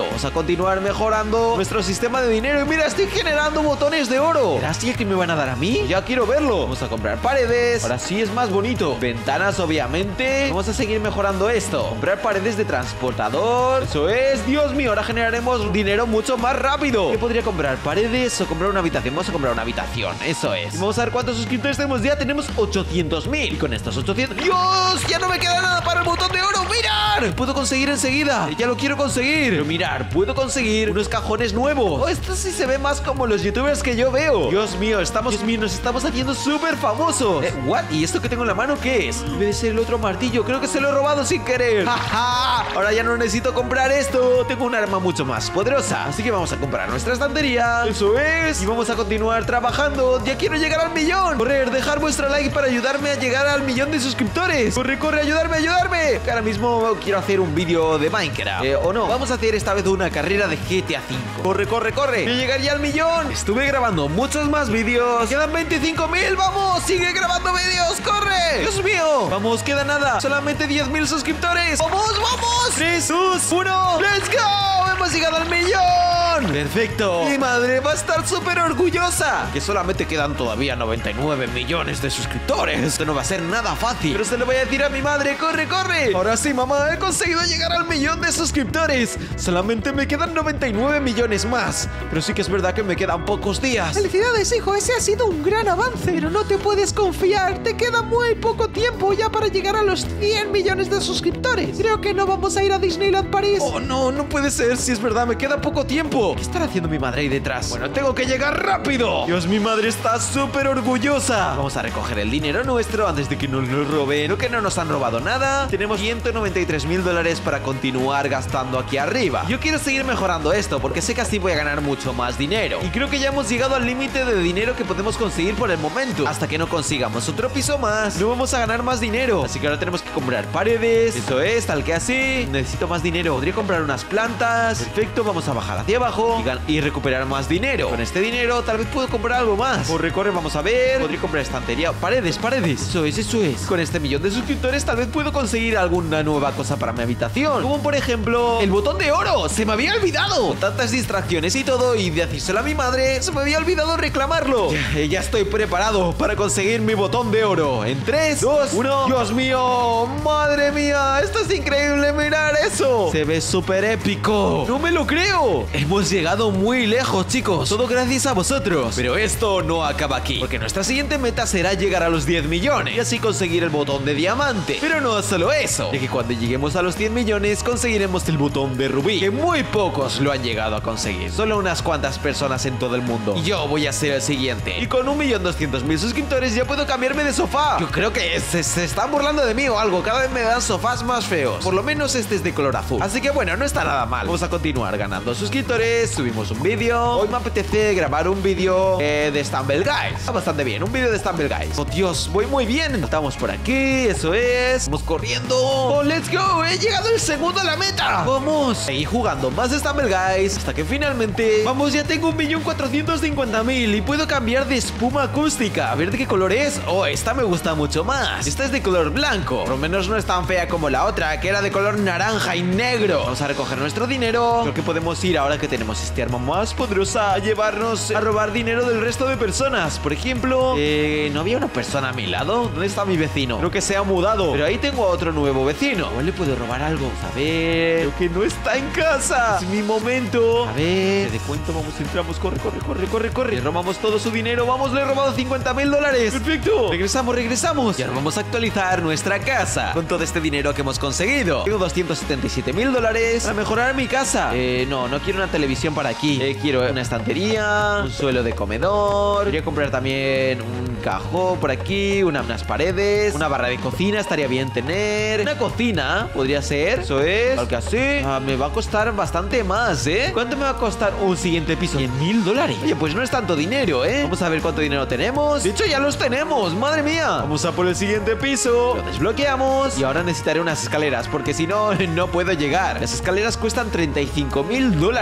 continuar mejorando nuestro sistema de dinero. Y mira, estoy generando botones de oro. ¿Será así el que me van a dar a mí? Ya quiero verlo. Vamos a comprar paredes. Ahora sí es más bonito. Ventanas, obviamente. Vamos a seguir mejorando esto. Comprar paredes de transportador. Eso es. Dios mío, ahora generaremos dinero mucho más rápido. ¿Qué podría comprar? ¿Paredes o comprar una habitación? Vamos a comprar una habitación. Eso es. Y vamos a ver cuántos suscriptores tenemos. Ya tenemos 800.000. Y con estos 800... ¡Dios! Ya no me queda nada para el botón de oro. ¡Mirad! Puedo conseguir enseguida. Ya lo quiero conseguir. Pero mirar, puedo conseguir unos cajones nuevos. Oh, esto sí se ve más como los youtubers que yo veo. Dios mío, nos estamos haciendo súper famosos. ¿What? ¿Y esto que tengo en la mano qué es? Debe de ser el otro martillo. Creo que se lo he robado sin querer. ¡Ja! Ahora ya no necesito comprar esto. Tengo un arma mucho más poderosa. Así que vamos a comprar nuestra estantería. Eso es. Y vamos a continuar trabajando. Ya quiero llegar al millón. Correr, dejar vuestro like para ayudarme a llegar al millón de suscriptores. Corre, corre, ayudarme, ayudarme. Que ahora mismo quiero hacer un vídeo de Minecraft. O no, vamos a hacer esta vez una carrera de GTA 5. Corre, corre, corre. Yo llegaría al millón. Estuve grabando muchos más vídeos. Quedan 25.000. Vamos, sigue grabando vídeos. Corre. Dios mío. Vamos, queda nada. Solamente 10.000 suscriptores. Vamos, vamos. 3, 2, 1. Let's go. Hemos llegado al millón. Perfecto. Mi madre va a estar súper orgullosa. Que solamente quedan todavía 99 millones de suscriptores. Esto no va a ser nada fácil. Pero se lo voy a decir a mi madre. Corre, corre. Ahora sí, mamá. He conseguido llegar al millón de suscriptores. Solamente me quedan 99 millones más. Pero sí que es verdad que me quedan pocos días.
Felicidades, hijo. Ese ha sido un gran avance. Pero no te puedes confiar. Te queda muy poco tiempo ya para llegar a los 100 millones de suscriptores. Creo que no vamos a ir a Disneyland París.
Oh, no, no puede ser. Si es verdad, me queda poco tiempo. ¿Qué estará haciendo mi madre ahí detrás? Bueno, tengo que llegar rápido. Dios, mi madre está súper orgullosa. Vamos a recoger el dinero nuestro antes de que nos lo roben. Creo que no nos han robado nada. Tenemos 193.000 dólares para continuar gastando aquí arriba. Yo quiero seguir mejorando esto porque sé que así voy a ganar mucho más dinero. Y creo que ya hemos llegado al límite de dinero que podemos conseguir por el momento. Hasta que no consigamos otro piso más, no vamos a ganar más dinero. Así que ahora tenemos que comprar paredes. Eso es, tal que así. Necesito más dinero. Podría comprar unas plantas. Perfecto, vamos a bajar hacia abajo y recuperar más dinero. Con este dinero tal vez puedo comprar algo más. Corre, corre, vamos a ver. Podría comprar estantería. Paredes, paredes. Eso es, eso es. Con este millón de suscriptores tal vez puedo conseguir alguna nueva cosa para mi habitación. Como por ejemplo, el botón de oro. Se me había olvidado. Con tantas distracciones y todo y de decírselo a mi madre, se me había olvidado reclamarlo. Ya estoy preparado para conseguir mi botón de oro. En 3, 2, 1. Dios mío, madre mía, esto es increíble. Mirar eso. Se ve súper épico. No me lo creo. Hemos llegado muy lejos, chicos. Todo gracias a vosotros. Pero esto no acaba aquí, porque nuestra siguiente meta será llegar a los 10 millones y así conseguir el botón de diamante. Pero no solo eso, ya que cuando lleguemos a los 100 millones conseguiremos el botón de rubí, que muy pocos lo han llegado a conseguir. Solo unas cuantas personas en todo el mundo. Y yo voy a ser el siguiente. Y con 1.200.000 suscriptores ya puedo cambiarme de sofá. Yo creo que se están burlando de mí o algo. Cada vez me dan sofás más feos. Por lo menos este es de color azul. Así que bueno, no está nada mal. Vamos a continuar ganando suscriptores. Subimos un vídeo. Hoy me apetece grabar un vídeo de Stumble Guys. Está bastante bien, un vídeo de Stumble Guys. Oh Dios, voy muy bien. Estamos por aquí, eso es. Vamos corriendo. Oh, let's go. He llegado el segundo a la meta. Vamos. Seguí jugando más Stumble Guys hasta que finalmente, vamos, ya tengo 1.450.000 y puedo cambiar de espuma acústica. A ver de qué color es. Oh, esta me gusta mucho más. Esta es de color blanco. Por lo menos no es tan fea como la otra, que era de color naranja y negro. Vamos a recoger nuestro dinero. Creo que podemos ir, ahora que tenemos este arma más poderosa, a llevarnos a robar dinero del resto de personas. Por ejemplo, ¿no había una persona a mi lado? ¿Dónde está mi vecino? Creo que se ha mudado, pero ahí tengo a otro nuevo vecino. ¿Cuál le puedo robar algo? Vamos a ver. Creo que no está en casa. Es mi momento. A ver, de cuento, vamos, entramos. Corre, corre, corre, corre, corre. Le robamos todo su dinero. Vamos, le he robado 50.000 dólares. Perfecto. Regresamos, regresamos. Y ahora vamos a actualizar nuestra casa con todo este dinero que hemos conseguido. Tengo 277.000 dólares para mejorar mi casa. No quiero una televisión para aquí. Quiero una estantería, un suelo de comedor. Quería comprar también un cajón por aquí, unas paredes, una barra de cocina. Estaría bien tener una cocina. Podría ser. Eso es. Algo así. Me va a costar bastante más, ¿eh? ¿Cuánto me va a costar un siguiente piso? 100.000 dólares. Oye, pues no es tanto dinero, ¿eh? Vamos a ver cuánto dinero tenemos. De hecho, ya los tenemos. Madre mía. Vamos a por el siguiente piso. Lo desbloqueamos. Y ahora necesitaré unas escaleras, porque si no, no puedo llegar. Las escaleras cuestan 35.000 dólares. Bueno,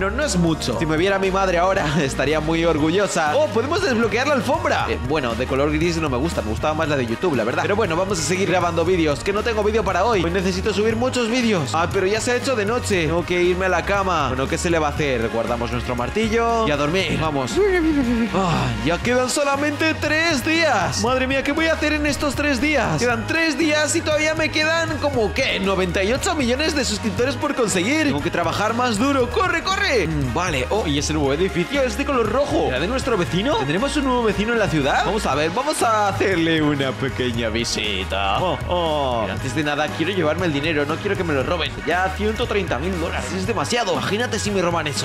bueno, no es mucho. Si me viera mi madre ahora, estaría muy orgullosa. Oh, podemos desbloquear la alfombra. Bueno, de color gris no me gusta. Me gustaba más la de YouTube, la verdad. Pero bueno, vamos a seguir grabando vídeos. Que no tengo vídeo para hoy. Hoy necesito subir muchos vídeos. Ah, pero ya se ha hecho de noche. Tengo que irme a la cama. Bueno, ¿qué se le va a hacer? Guardamos nuestro martillo y a dormir. Vamos. Ya quedan solamente 3 días. Madre mía, ¿qué voy a hacer en estos 3 días? Quedan 3 días y todavía me quedan como, ¿qué? 98 millones de suscriptores por conseguir. Tengo que trabajar más duro. ¡Corre, corre! Vale. Oh, y ese nuevo edificio es de color rojo. ¿Era de nuestro vecino? ¿Tendremos un nuevo vecino en la ciudad? Vamos a ver, vamos a hacerle una pequeña visita. Pero antes de nada, quiero llevarme el dinero. No quiero que me lo roben. Ya 130.000 dólares. Es demasiado. Imagínate si me roban eso.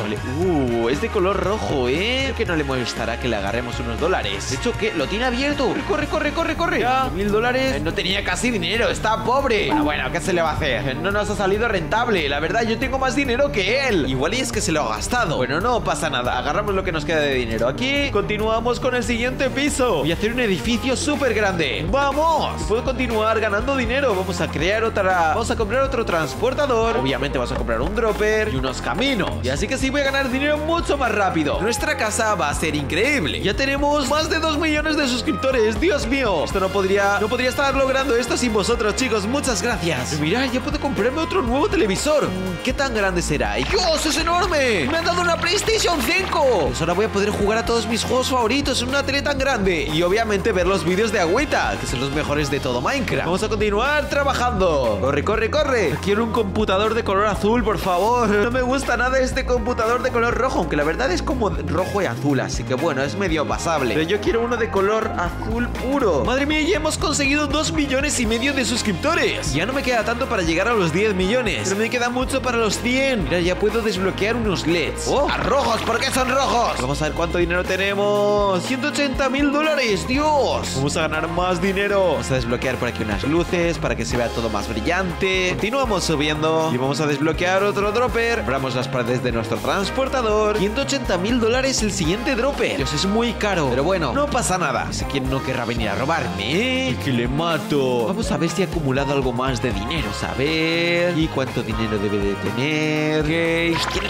Es de color rojo, ¿eh? Creo que no le molestará que le agarremos unos dólares. De hecho, ¿qué? Lo tiene abierto. Corre, corre, corre, corre. Ya, 1.000 dólares. No tenía casi dinero. Está pobre. Bueno, ¿qué se le va a hacer? No nos ha salido rentable. La verdad, yo tengo más dinero que él. Igual y es que se lo ha gastado. Bueno, no pasa nada. Agarramos lo que nos queda de dinero. Aquí continuamos con el siguiente piso. Voy a hacer un edificio súper grande. ¡Vamos! Y puedo continuar ganando dinero. Vamos a crear otra... Vamos a comprar otro transportador. Obviamente vamos a comprar un dropper y unos caminos. Y así que sí voy a ganar dinero mucho más rápido. Nuestra casa va a ser increíble. Ya tenemos más de 2 millones de suscriptores. Dios mío. Esto no podría estar logrando esto sin vosotros, chicos. Muchas gracias. Pero mirad, ya puedo comprarme otro nuevo televisor. ¿Qué tan grande será? ¡Dios, es enorme! ¡Me han dado una PlayStation 5! Pues ahora voy a poder jugar a todos mis juegos favoritos en una tele tan grande. Y obviamente ver los vídeos de Agüita, que son los mejores de todo Minecraft. Vamos a continuar trabajando. Corre, corre, corre. Quiero un computador de color azul, por favor. No me gusta nada este computador de color rojo, aunque la verdad es como rojo y azul, así que bueno, es medio pasable. Pero yo quiero uno de color azul puro. Madre mía, ya hemos conseguido 2,5 millones de suscriptores. Ya no me queda tanto para llegar a los 10 millones, pero me queda mucho para los 100. Mira, ya puedo desbloquear unos LEDs. ¡Oh! ¡A rojos! ¿Por qué son rojos? Vamos a ver cuánto dinero tenemos. 180.000 dólares. ¡Dios! Vamos a ganar más dinero. Vamos a desbloquear por aquí unas luces para que se vea todo más brillante. Continuamos subiendo y vamos a desbloquear otro dropper. Compramos las paredes de nuestro transportador. 180.000 dólares el siguiente dropper. Dios, es muy caro, pero bueno, no pasa nada. Ese quien no querrá venir a robarme, ¿eh? Que le mato. Vamos a ver si ha acumulado algo más de dinero. A ver. ¿Y cuánto dinero debe de tener? Ok. Tiene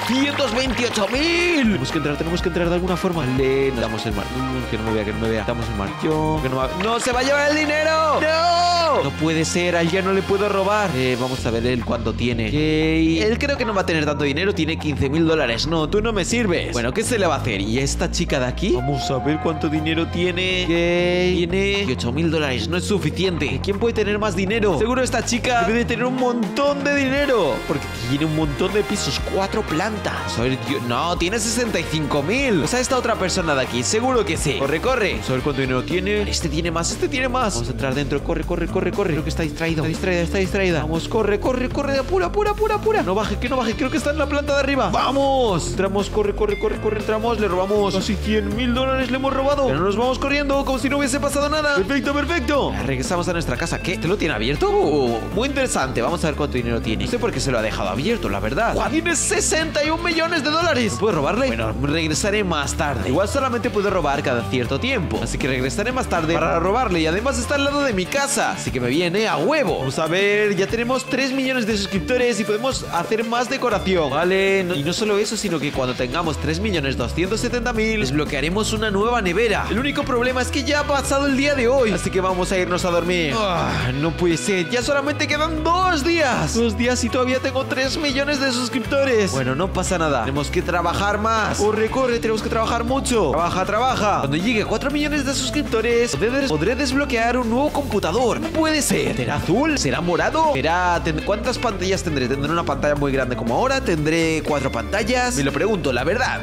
428.000. Tenemos que entrar de alguna forma. Le damos el martillo. Que no me vea, que no me vea. Damos el martillo. ¡No se va a llevar el dinero! ¡No! No puede ser. A él ya no le puedo robar. Vamos a ver él cuánto tiene. Ok. Él creo que no va a tener tanto dinero. Tiene 15.000 dólares. No, tú no me sirves. Bueno, ¿qué se le va a hacer? ¿Y esta chica de aquí? Vamos a ver cuánto dinero tiene. Ok. Tiene 8.000 dólares. No es suficiente. ¿Quién puede tener más dinero? Seguro esta chica debe de tener un montón de dinero, porque tiene un montón de pisos. 4 plantas. A ver, no, tiene 65.000. O sea, esta otra persona de aquí, seguro que sí. Corre, corre. Vamos a ver cuánto dinero tiene. Este tiene más, este tiene más. Vamos a entrar dentro. Corre, corre, corre, corre. Creo que está distraído. Está distraída. Vamos, corre, corre, corre. Apura, apura, apura, apura. No baje, que no baje. Creo que está en la planta de arriba. ¡Vamos! Entramos, corre, corre, corre, corre. Entramos, le robamos casi 100.000 dólares. Le hemos robado. Pero nos vamos corriendo como si no hubiese pasado nada. Perfecto, perfecto. Regresamos a nuestra casa. ¿Qué? ¿Te lo tiene abierto? Muy interesante. Vamos a ver cuánto dinero tiene. No sé por qué se lo ha dejado abierto, la verdad. ¡Wow! Tiene 61 millones de dólares. ¿Puedo robarle? Bueno, regresaré más tarde. Igual solamente puedo robar cada cierto tiempo, así que regresaré más tarde para robarle. Y además está al lado de mi casa, así que me viene a huevo. Vamos a ver, ya tenemos 3 millones de suscriptores y podemos hacer más decoración. Vale, y no solo eso, sino que cuando tengamos 3.270.000 desbloquearemos una nueva nevera. El único problema es que ya ha pasado el día de hoy, así que vamos a irnos a dormir. No puede ser, ya solamente quedan 2 días. 2 días y todavía tengo 3 millones de suscriptores. Bueno, no pasa nada, tenemos que trabajar más. Corre, corre, tenemos que trabajar mucho. Trabaja, trabaja. Cuando llegue a 4 millones de suscriptores podré desbloquear un nuevo computador. No puede ser. ¿Será azul? ¿Será morado? ¿Cuántas pantallas tendré? ¿Tendré una pantalla muy grande como ahora? ¿Tendré 4 pantallas? Me lo pregunto, la verdad.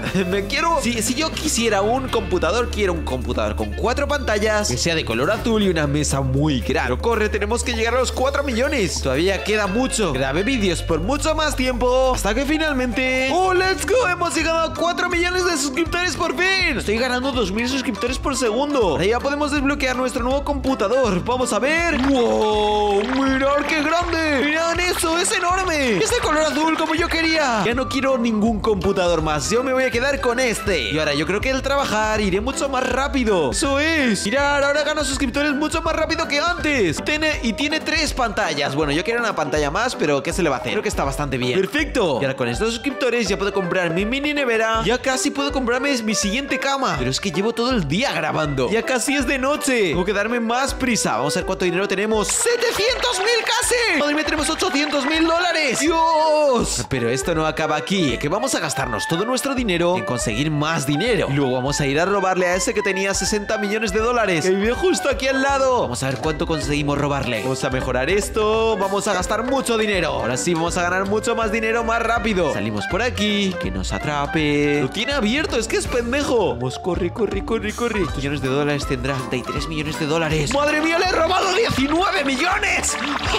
Si yo quisiera un computador, quiero un computador con 4 pantallas, que sea de color azul y una mesa muy grande. Pero corre, tenemos que llegar a los 4 millones. Todavía queda mucho. Grabé vídeos por mucho más tiempo hasta que finalmente... ¡Oh, let's go! Hemos llegado a 4 millones de suscriptores por fin. Estoy ganando 2.000 suscriptores por segundo. Ahora ya podemos desbloquear nuestro nuevo computador. Vamos a ver. ¡Wow! ¡Mirad qué grande! ¡Mirad eso! ¡Es enorme! ¡Es de color azul como yo quería! Ya no quiero ningún computador más. Yo me voy a quedar con este. Y ahora yo creo que al trabajar iré mucho más rápido. ¡Eso es! Mirad, ahora gano suscriptores mucho más rápido que antes. Tiene 3 pantallas. Bueno, yo quiero una pantalla más, pero ¿qué se le va a hacer? Creo que está bastante bien. ¡Perfecto! Y ahora con estos suscriptores ya puedo comprar mi mini nevera. Ya casi puedo comprarme mi siguiente cama. Pero es que llevo todo el día grabando. Ya casi es de noche. Tengo que darme más prisa. Vamos a ver cuánto dinero tenemos. ¡700.000 casi! ¡Madre mía, tenemos $800.000! ¡Dios! Pero esto no acaba aquí. Que vamos a gastarnos todo nuestro dinero en conseguir más dinero. Y luego vamos a ir a robarle a ese que tenía $60 millones. Que vive justo aquí al lado. Vamos a ver cuánto conseguimos robarle. Vamos a mejorar esto. Vamos a gastar mucho dinero. Ahora sí vamos a ganar mucho más dinero más rápido. Salimos por aquí. Que nos atrape. Lo tiene abierto. Es que es pendejo. Vamos, corre. Millones de dólares tendrá. 33 millones de dólares. ¡Madre mía! ¡Le he robado 19 millones!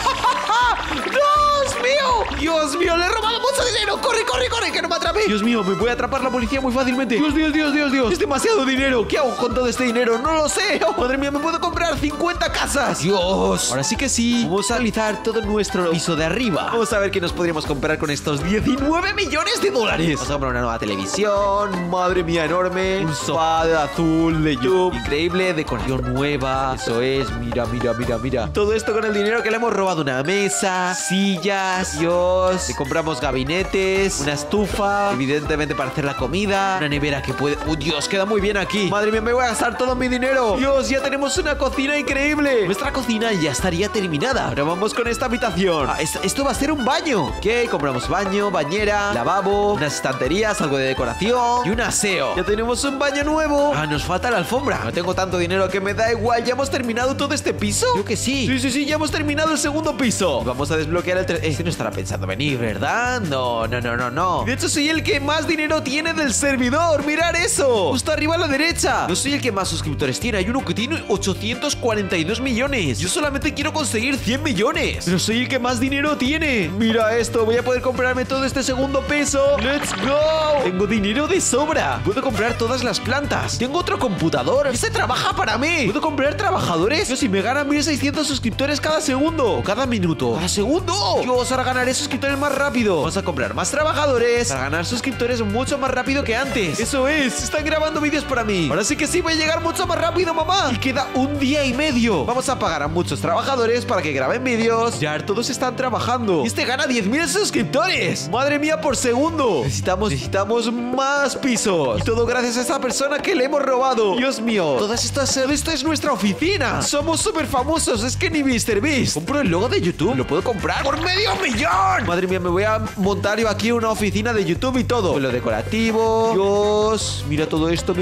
¡Dios mío! ¡Dios mío! ¡Le he robado mucho dinero! ¡Corre! ¡Que no me atrape! Dios mío, me puede atrapar la policía muy fácilmente. Dios. Es demasiado dinero. ¿Qué hago con todo este dinero? No lo sé. Oh, madre mía, me puedo comprar 50 casas. Dios. Ahora sí que sí. Vamos a analizar todo nuestro piso de arriba. Vamos a ver qué nos podríamos comprar con estos 19 millones de dólares. Vamos a comprar una nueva televisión. Madre mía, enorme. Un sofá de azul de YouTube. Increíble. Decoración nueva. Eso es. Mira. Todo esto con el dinero que le hemos robado. Una mesa, sillas. Dios. Le compramos gabinetes. Una estufa. Evidentemente para hacer la comida. Una nevera que puede... Dios, queda muy bien aquí. Madre mía, me voy a gastar todo mi dinero. Dios, ya tenemos una cocina increíble. Nuestra cocina ya estaría terminada. Ahora vamos con esta habitación. Esto va a ser un baño. Ok, compramos baño, bañera, lavabo, unas estanterías, algo de decoración y un aseo. Ya tenemos un baño nuevo. Nos falta la alfombra. No tengo tanto dinero que me da igual. ¿Ya hemos terminado todo este piso? Yo que sí. Sí, ya hemos terminado el segundo piso. Vamos a desbloquear el Este no estará pensando venir, ¿verdad? No. De hecho, soy el que más dinero tiene del servidor. Mirad eso. Justo arriba a la derecha. No soy el que más suscriptores tiene. Hay uno que tiene 842 millones. Yo solamente quiero conseguir 100 millones. Pero soy el que más dinero tiene. Mira esto. Voy a poder comprarme todo este segundo piso. ¡Let's go! Tengo dinero de sobra. Puedo comprar todas las plantas. Tengo otro computador. Ese trabaja para mí. Puedo comprar trabajadores. Yo si me ganan 1600 suscriptores cada segundo. O cada minuto. ¡Cada segundo! Dios, ahora ganaré suscriptores más rápido. Vamos a comprar más trabajadores para ganar suscriptores mucho más rápido que antes. Eso es. Están grabando vídeos para mí. Ahora sí que sí voy a llegar mucho más rápido, mamá. Y queda un día y medio. Vamos a pagar a muchos trabajadores para que graben vídeos. Ya todos están trabajando. Y este gana 10.000 suscriptores. Madre mía, por segundo. Necesitamos más pisos. Y todo gracias a esta persona que le hemos robado. Dios mío. Esto es nuestra oficina. Somos súper famosos. Es que ni MrBeast. Compro el logo de YouTube. Lo puedo comprar por $500.000. Madre mía, me voy a montar yo aquí una oficina de YouTube y todo. Lo decorativo. Dios. Mira todo esto.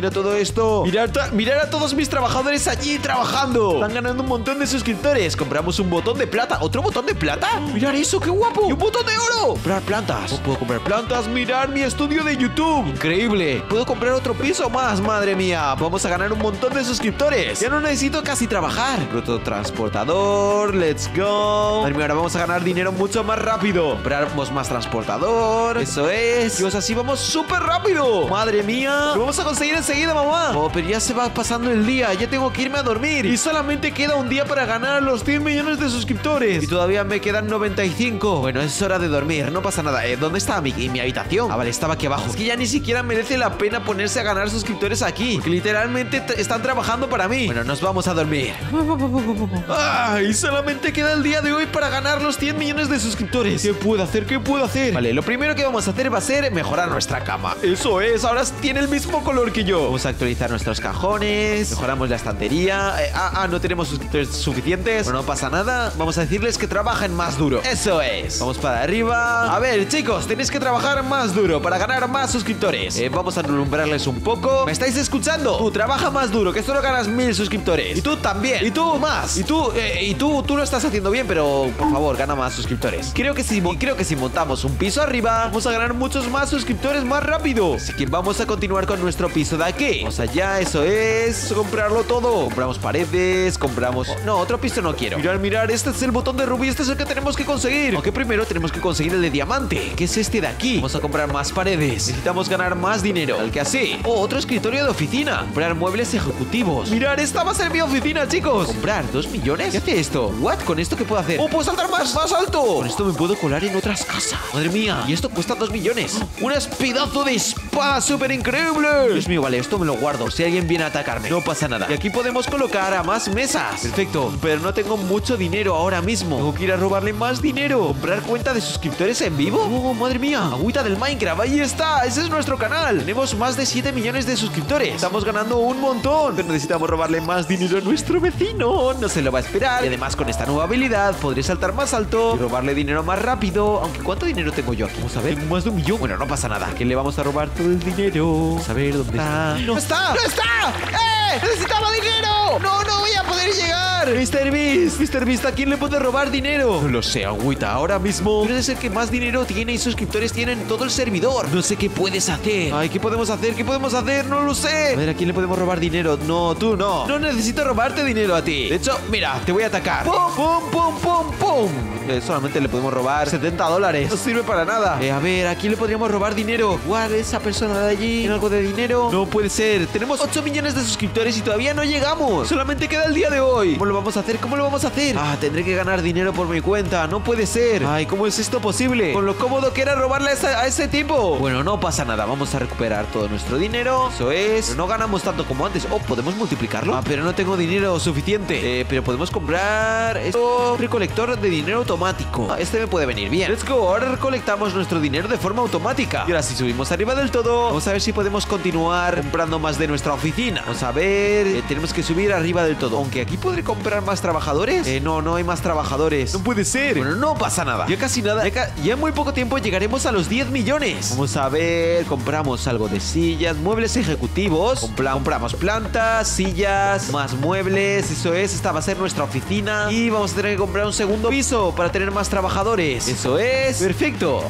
Mirad a todos mis trabajadores allí trabajando. Están ganando un montón de suscriptores. Compramos un botón de plata. ¿Otro botón de plata? Mirad eso, qué guapo. Y un botón de oro. Comprar plantas. No puedo comprar plantas. Mirad mi estudio de YouTube. Increíble. Puedo comprar otro piso más. Madre mía. Vamos a ganar un montón de suscriptores. Ya no necesito casi trabajar. Prototransportador. Let's go. Madre mía, ahora vamos a ganar dinero mucho más rápido. Compramos más transportador. Eso es. Dios, así vamos súper rápido. Madre mía. Lo vamos a conseguir enseguida, mamá. Oh, pero ya se va pasando el día. Ya tengo que irme a dormir. Y solamente queda un día para ganar los 100 millones de suscriptores. Y todavía me quedan 95. Bueno, es hora de dormir. No pasa nada. ¿Dónde está mi habitación? Vale, estaba aquí abajo. Es que ya ni siquiera merece la pena ponerse a ganar suscriptores aquí. Porque literalmente están trabajando para mí. Bueno, nos vamos a dormir. Y solamente queda el día de hoy para ganar los 100 millones de suscriptores. ¿Qué puedo hacer? Vale, lo primero que vamos a hacer va a ser mejorar nuestra cama. Eso es, ahora tiene el mismo color que yo. Vamos a actualizar nuestros cajones. Mejoramos la estantería. No tenemos suscriptores suficientes. Pero no pasa nada. Vamos a decirles que trabajen más duro. Eso es. Vamos para arriba. A ver, chicos, tenéis que trabajar más duro para ganar más suscriptores. Vamos a alumbrarles un poco. ¿Me estáis escuchando? Tú trabaja más duro, que solo ganas 1000 suscriptores. Y tú también. Y tú más. Y tú lo estás haciendo bien, pero por favor, gana más suscriptores. Creo que si montamos un piso arriba, vamos a ganar muchos más suscriptores más rápido. Así que vamos a continuar con nuestro piso de aquí. Vamos allá, eso es. Comprarlo todo. Compramos paredes, compramos... no, otro piso no quiero. Mirar, este es el botón de rubí, este es el que tenemos que conseguir. Aunque primero tenemos que conseguir el de diamante, que es este de aquí. Vamos a comprar más paredes. Necesitamos ganar más dinero. Tal que así. Oh, otro escritorio de oficina. Comprar muebles ejecutivos. Mirar, esta va a ser mi oficina, chicos. Comprar 2 millones. ¿Qué hace esto? ¿What? ¿Con esto qué puedo hacer? Oh, puedo saltar más alto. Con esto me puedo colar en otras casas. Madre mía. Y esto cuesta 2 millones. ¡Un pedazo de espada súper increíble! Dios mío, vale, esto me lo guardo. Si alguien viene a atacarme, no pasa nada. Y aquí podemos colocar a más mesas. Perfecto. Pero no tengo mucho dinero ahora mismo. Tengo que ir a robarle más dinero. ¿Comprar cuenta de suscriptores en vivo? Oh, madre mía. Agüita del Minecraft. Ahí está. Ese es nuestro canal. Tenemos más de 7 millones de suscriptores. Estamos ganando un montón. Pero necesitamos robarle más dinero a nuestro vecino. No se lo va a esperar. Y además con esta nueva habilidad podré saltar más alto y robarle dinero más rápido. Aunque ¿cuánto dinero tengo yo aquí? Vamos a ver. Tengo más de 1 millón. Bueno, no pasa nada. ¿A quién le vamos a robar todo el dinero? Vamos a ver dónde está. ¡No está! ¡No está! ¡Necesitaba dinero! ¡No voy a poder llegar! Mr. Beast, ¿a quién le puedo robar dinero? No lo sé, Agüita, ahora mismo. Pero es el que más dinero tiene y suscriptores tienen todo el servidor. No sé qué puedes hacer. Ay, ¿qué podemos hacer? ¿Qué podemos hacer? No lo sé. A ver, ¿a quién le podemos robar dinero? No, tú no. No necesito robarte dinero a ti. De hecho, mira, te voy a atacar. ¡Pum, pum, pum, pum, pum! Solamente le podemos robar $70. No sirve para nada. A ver, ¿a quién le podríamos robar dinero? ¿Cuál es esa persona de allí? ¿Tiene algo de dinero? No puede ser. Tenemos 8 millones de suscriptores y todavía no llegamos. Solamente queda el día de hoy. ¿Cómo lo vamos a hacer? ¿Cómo lo vamos a hacer? Tendré que ganar dinero por mi cuenta. No puede ser. Ay, ¿cómo es esto posible? Con lo cómodo que era robarle a ese tipo. Bueno, no pasa nada. Vamos a recuperar todo nuestro dinero. Eso es. Pero no ganamos tanto como antes. Oh, ¿podemos multiplicarlo? Pero no tengo dinero suficiente. Pero podemos comprar esto. Recolector de dinero automático. Este me puede venir bien. Let's go. Ahora recolectamos nuestro dinero de forma automática. Y ahora si subimos arriba del todo, vamos a ver si podemos continuar comprando más de nuestra oficina. Vamos a ver. Tenemos que subir arriba del todo. Aunque aquí podré comprar más trabajadores. No hay más trabajadores. No puede ser. Bueno, no pasa nada. Ya casi nada. Ya en muy poco tiempo llegaremos a los 10 millones. Vamos a ver. Compramos algo de sillas, muebles ejecutivos. Compramos plantas, sillas, más muebles. Eso es. Esta va a ser nuestra oficina. Y vamos a tener que comprar un segundo piso para tener más trabajadores. Eso es. Perfecto.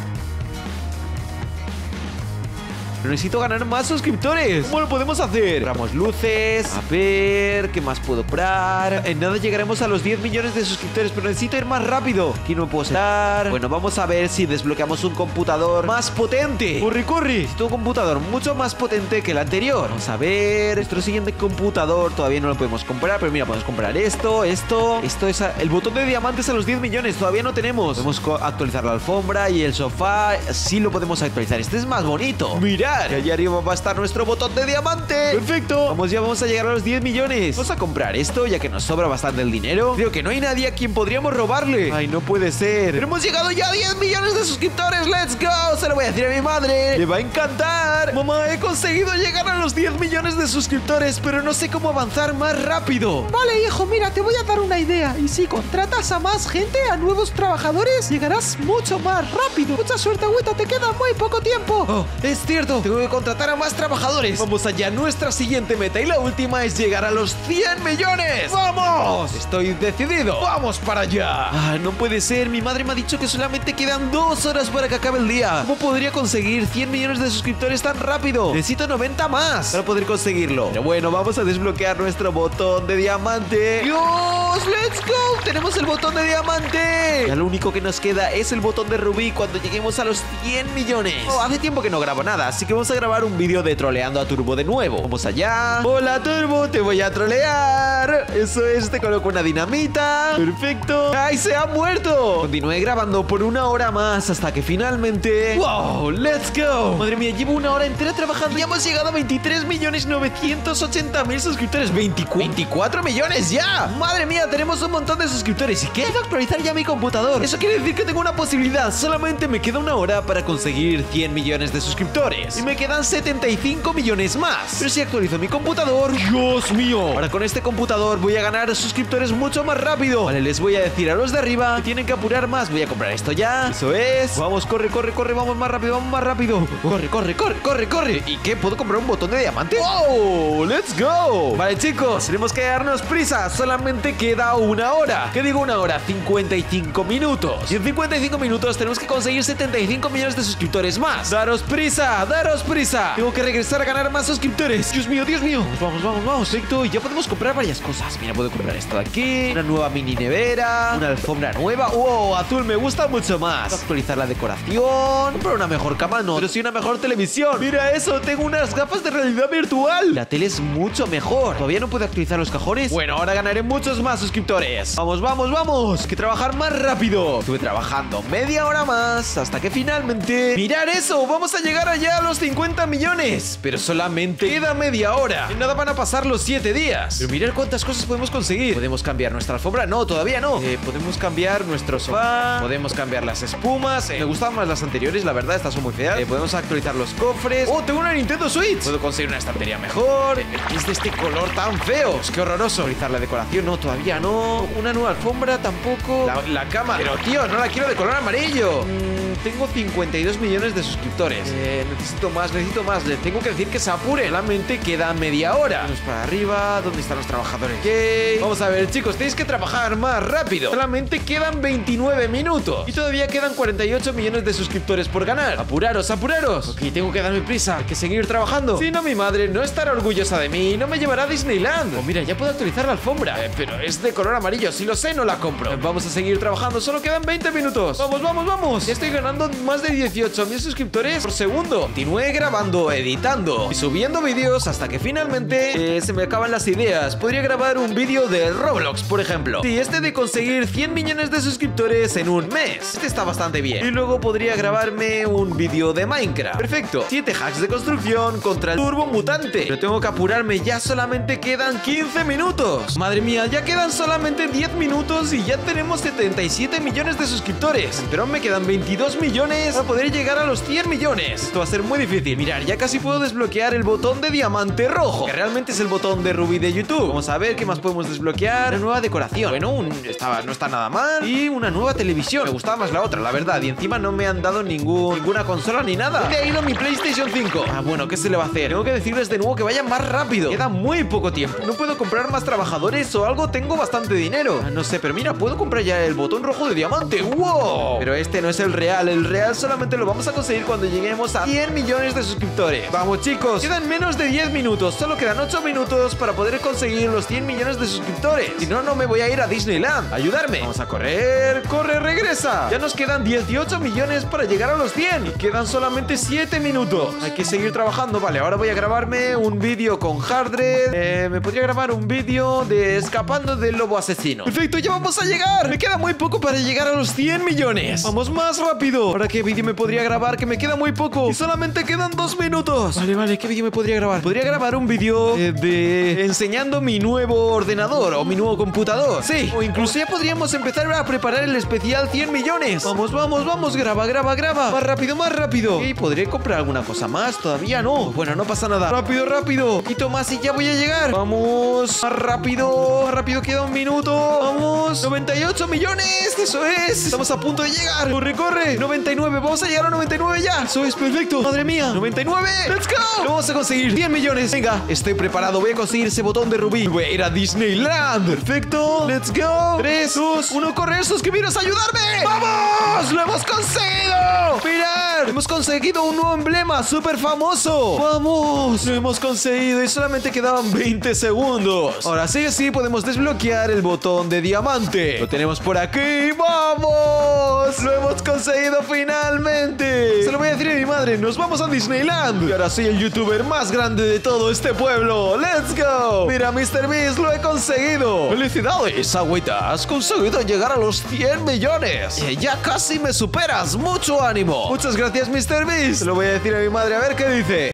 Pero necesito ganar más suscriptores. ¿Cómo lo podemos hacer? Compramos luces. A ver, ¿qué más puedo comprar? En nada llegaremos a los 10 millones de suscriptores, pero necesito ir más rápido. Aquí no me puedo sentar. Bueno, vamos a ver si desbloqueamos un computador más potente. ¡Corre! Necesito un computador mucho más potente que el anterior. Vamos a ver. Nuestro siguiente computador todavía no lo podemos comprar, pero mira, podemos comprar esto. Esto es el botón de diamantes a los 10 millones. Todavía no tenemos. Podemos actualizar la alfombra y el sofá. Sí lo podemos actualizar. Este es más bonito. Mira. Que allá arriba va a estar nuestro botón de diamante. Perfecto. Vamos a llegar a los 10 millones. Vamos a comprar esto ya que nos sobra bastante el dinero. Creo que no hay nadie a quien podríamos robarle. Ay, no puede ser. Pero hemos llegado ya a 10 millones de suscriptores. Let's go. Se lo voy a decir a mi madre. Le va a encantar. Mamá, he conseguido llegar a los 10 millones de suscriptores, pero no sé cómo avanzar más rápido.
Vale, hijo, mira, te voy a dar una idea. Y si contratas a más gente, a nuevos trabajadores, llegarás mucho más rápido. Mucha suerte, Agüita, te queda muy poco tiempo.
Oh, es cierto. Tengo que contratar a más trabajadores. Vamos allá, nuestra siguiente meta y la última es llegar a los 100 millones. ¡Vamos! Estoy decidido. ¡Vamos para allá! No puede ser. Mi madre me ha dicho que solamente quedan 2 horas para que acabe el día. ¿Cómo podría conseguir 100 millones de suscriptores tan rápido? Necesito 90 más para poder conseguirlo. Pero bueno, vamos a desbloquear nuestro botón de diamante. ¡Dios! ¡Let's go! Tenemos el botón de diamante. Ya lo único que nos queda es el botón de rubí cuando lleguemos a los 100 millones. Hace tiempo que no grabo nada, así que vamos a grabar un vídeo de troleando a Turbo de nuevo. Vamos allá. Hola Turbo, te voy a trolear. Eso es, te coloco una dinamita. Perfecto. ¡Ay, se ha muerto! Continué grabando por 1 hora más hasta que finalmente... ¡Wow! ¡Let's go! Madre mía, llevo 1 hora entera trabajando y hemos llegado a 23.980.000 suscriptores. 24 millones ya. Madre mía, tenemos un montón de suscriptores. ¿Y qué? Tengo que actualizar ya mi computador. Eso quiere decir que tengo una posibilidad. Solamente me queda 1 hora para conseguir 100 millones de suscriptores. Y me quedan 75 millones más. Pero si actualizo mi computador, ¡Dios mío! Ahora con este computador voy a ganar suscriptores mucho más rápido. Vale, les voy a decir a los de arriba que tienen que apurar más. Voy a comprar esto ya. Eso es. Vamos, corre, corre, corre. Vamos más rápido, vamos más rápido. Corre, corre, corre, corre, corre. ¿Y qué? ¿Puedo comprar un botón de diamante? ¡Oh! ¡Let's go! Vale, chicos, tenemos que darnos prisa. Solamente queda una hora. ¿Qué digo una hora? 55 minutos. Y en 55 minutos tenemos que conseguir 75 millones de suscriptores más. ¡Daros prisa! ¡Daros prisa! Tengo que regresar a ganar más suscriptores. ¡Dios mío, Dios mío! Vamos, vamos, vamos. Perfecto. Y ya podemos comprar varias cosas. Mira, puedo comprar esto de aquí. Una nueva mini nevera. Una alfombra nueva. ¡Wow! Azul me gusta mucho más. Puedo actualizar la decoración. Comprar una mejor cama, no. Pero sí una mejor televisión. Mira eso. Tengo unas gafas de realidad virtual. La tele es mucho mejor. Todavía no puedo actualizar los cajones. Bueno, ahora ganaré muchos más suscriptores. Vamos, vamos, vamos. Hay que trabajar más rápido. Estuve trabajando media hora más hasta que finalmente... ¡Mirad eso! Vamos a llegar allá a los 50 millones. Pero solamente queda media hora. En nada van a pasar los 7 días. Pero mirad cuántas cosas podemos conseguir. ¿Podemos cambiar nuestra alfombra? No, todavía no. Podemos cambiar nuestro sofá. Podemos cambiar las espumas. Me gustaban más las anteriores, la verdad. Estas son muy feas. Podemos actualizar los cofres. ¡Oh, tengo una Nintendo Switch! Puedo conseguir una estantería mejor. Es de este color tan feo. Es que horroroso. Actualizar la decoración. No, todavía no. Una nueva alfombra tampoco. La cama. Pero tío, no la quiero de color amarillo. Tengo 52 millones de suscriptores. Necesito más, necesito más. Les tengo que decir que se apure. Solamente queda media hora. Vamos para arriba. ¿Dónde están los trabajadores? Okay. Vamos a ver, chicos. Tenéis que trabajar más rápido. Solamente quedan 29 minutos. Y todavía quedan 48 millones de suscriptores por ganar. Apuraros, apuraros. Ok, tengo que darme prisa. Hay que seguir trabajando. Si no, mi madre no estará orgullosa de mí. No me llevará a Disneyland. Oh, mira, ya puedo actualizar la alfombra. Pero es de color amarillo. Si lo sé, no la compro. Vamos a seguir trabajando. Solo quedan 20 minutos. Vamos, vamos, vamos. Ya estoy ganando más de 18.000 suscriptores por segundo. Continué grabando, editando y subiendo vídeos hasta que finalmente se me acaban las ideas. Podría grabar un vídeo de Roblox, por ejemplo. Sí, este de conseguir 100 millones de suscriptores en un mes. Este está bastante bien. Y luego podría grabarme un vídeo de Minecraft. Perfecto. 7 hacks de construcción contra el turbo mutante. Pero tengo que apurarme. Ya solamente quedan 15 minutos. Madre mía, ya quedan solamente 10 minutos y ya tenemos 77 millones de suscriptores. Pero me quedan 22 millones para poder llegar a los 100 millones. Esto va a ser muy difícil. Mirad, ya casi puedo desbloquear el botón de diamante rojo, que realmente es el botón de rubí de YouTube. Vamos a ver qué más podemos desbloquear. Una nueva decoración. Bueno, no está nada mal. Y una nueva televisión. Me gustaba más la otra, la verdad. Y encima no me han dado ninguna consola ni nada. ¿Dónde ha ido mi PlayStation 5? Ah, bueno, ¿qué se le va a hacer? Tengo que decirles de nuevo que vayan más rápido. Queda muy poco tiempo. No puedo comprar más trabajadores o algo. Tengo bastante dinero. No sé, pero mira, puedo comprar ya el botón rojo de diamante. ¡Wow! Pero este no es el real. El real solamente lo vamos a conseguir cuando lleguemos a 100 millones de suscriptores. Vamos, chicos. Quedan menos de 10 minutos. Solo quedan 8 minutos para poder conseguir los 100 millones de suscriptores. Si no, no me voy a ir a Disneyland. Ayudarme. Vamos a correr. Corre, regresa. Ya nos quedan 18 millones para llegar a los 100. Y quedan solamente 7 minutos. Hay que seguir trabajando. Vale, ahora voy a grabarme un vídeo con Hardred. Me podría grabar un vídeo de escapando del lobo asesino. Perfecto, ya vamos a llegar. Me queda muy poco para llegar a los 100 millones. Vamos más rápido. Ahora, ¿qué vídeo me podría grabar? Que me queda muy poco. Y solamente quedan 2 minutos. Vale, vale, ¿qué vídeo me podría grabar? Podría grabar un vídeo de enseñando mi nuevo ordenador o mi nuevo computador. Sí, o incluso ya podríamos empezar a preparar el especial 100 millones. Vamos, vamos, vamos, graba, graba, graba. Más rápido, más rápido. ¿Y podré comprar alguna cosa más? Todavía no. Bueno, no pasa nada. Rápido, rápido. Quito más y ya voy a llegar. Vamos, más rápido. Más rápido, queda un minuto. Vamos, 98 millones. Eso es. Estamos a punto de llegar. Corre, corre. 99, vamos a llegar a 99 ya. Eso es perfecto. Madre mía, 99. Let's go. Lo vamos a conseguir. 100 millones. Venga, estoy preparado. Voy a conseguir ese botón de rubí. Voy a ir a Disneyland. Perfecto. Let's go. 3, 2, 1. Corre, suscribiros a ayudarme. ¡Vamos! ¡Lo hemos conseguido! ¡Mirad! Hemos conseguido un nuevo emblema súper famoso. ¡Vamos! Lo hemos conseguido y solamente quedaban 20 segundos. Ahora sí, podemos desbloquear el botón de diamante. Lo tenemos por aquí. ¡Vamos! ¡Lo hemos conseguido finalmente! Se lo voy a decir a mi madre. Nos vamos a Disneyland. Y ahora soy el youtuber más grande de todo este pueblo. ¡Let's go! Mira, MrBeast, lo he conseguido. ¡Felicidades, agüita! Has conseguido llegar a los 100 millones. Ya casi me superas. ¡Mucho ánimo! Muchas gracias, MrBeast. Se lo voy a decir a mi madre a ver qué dice.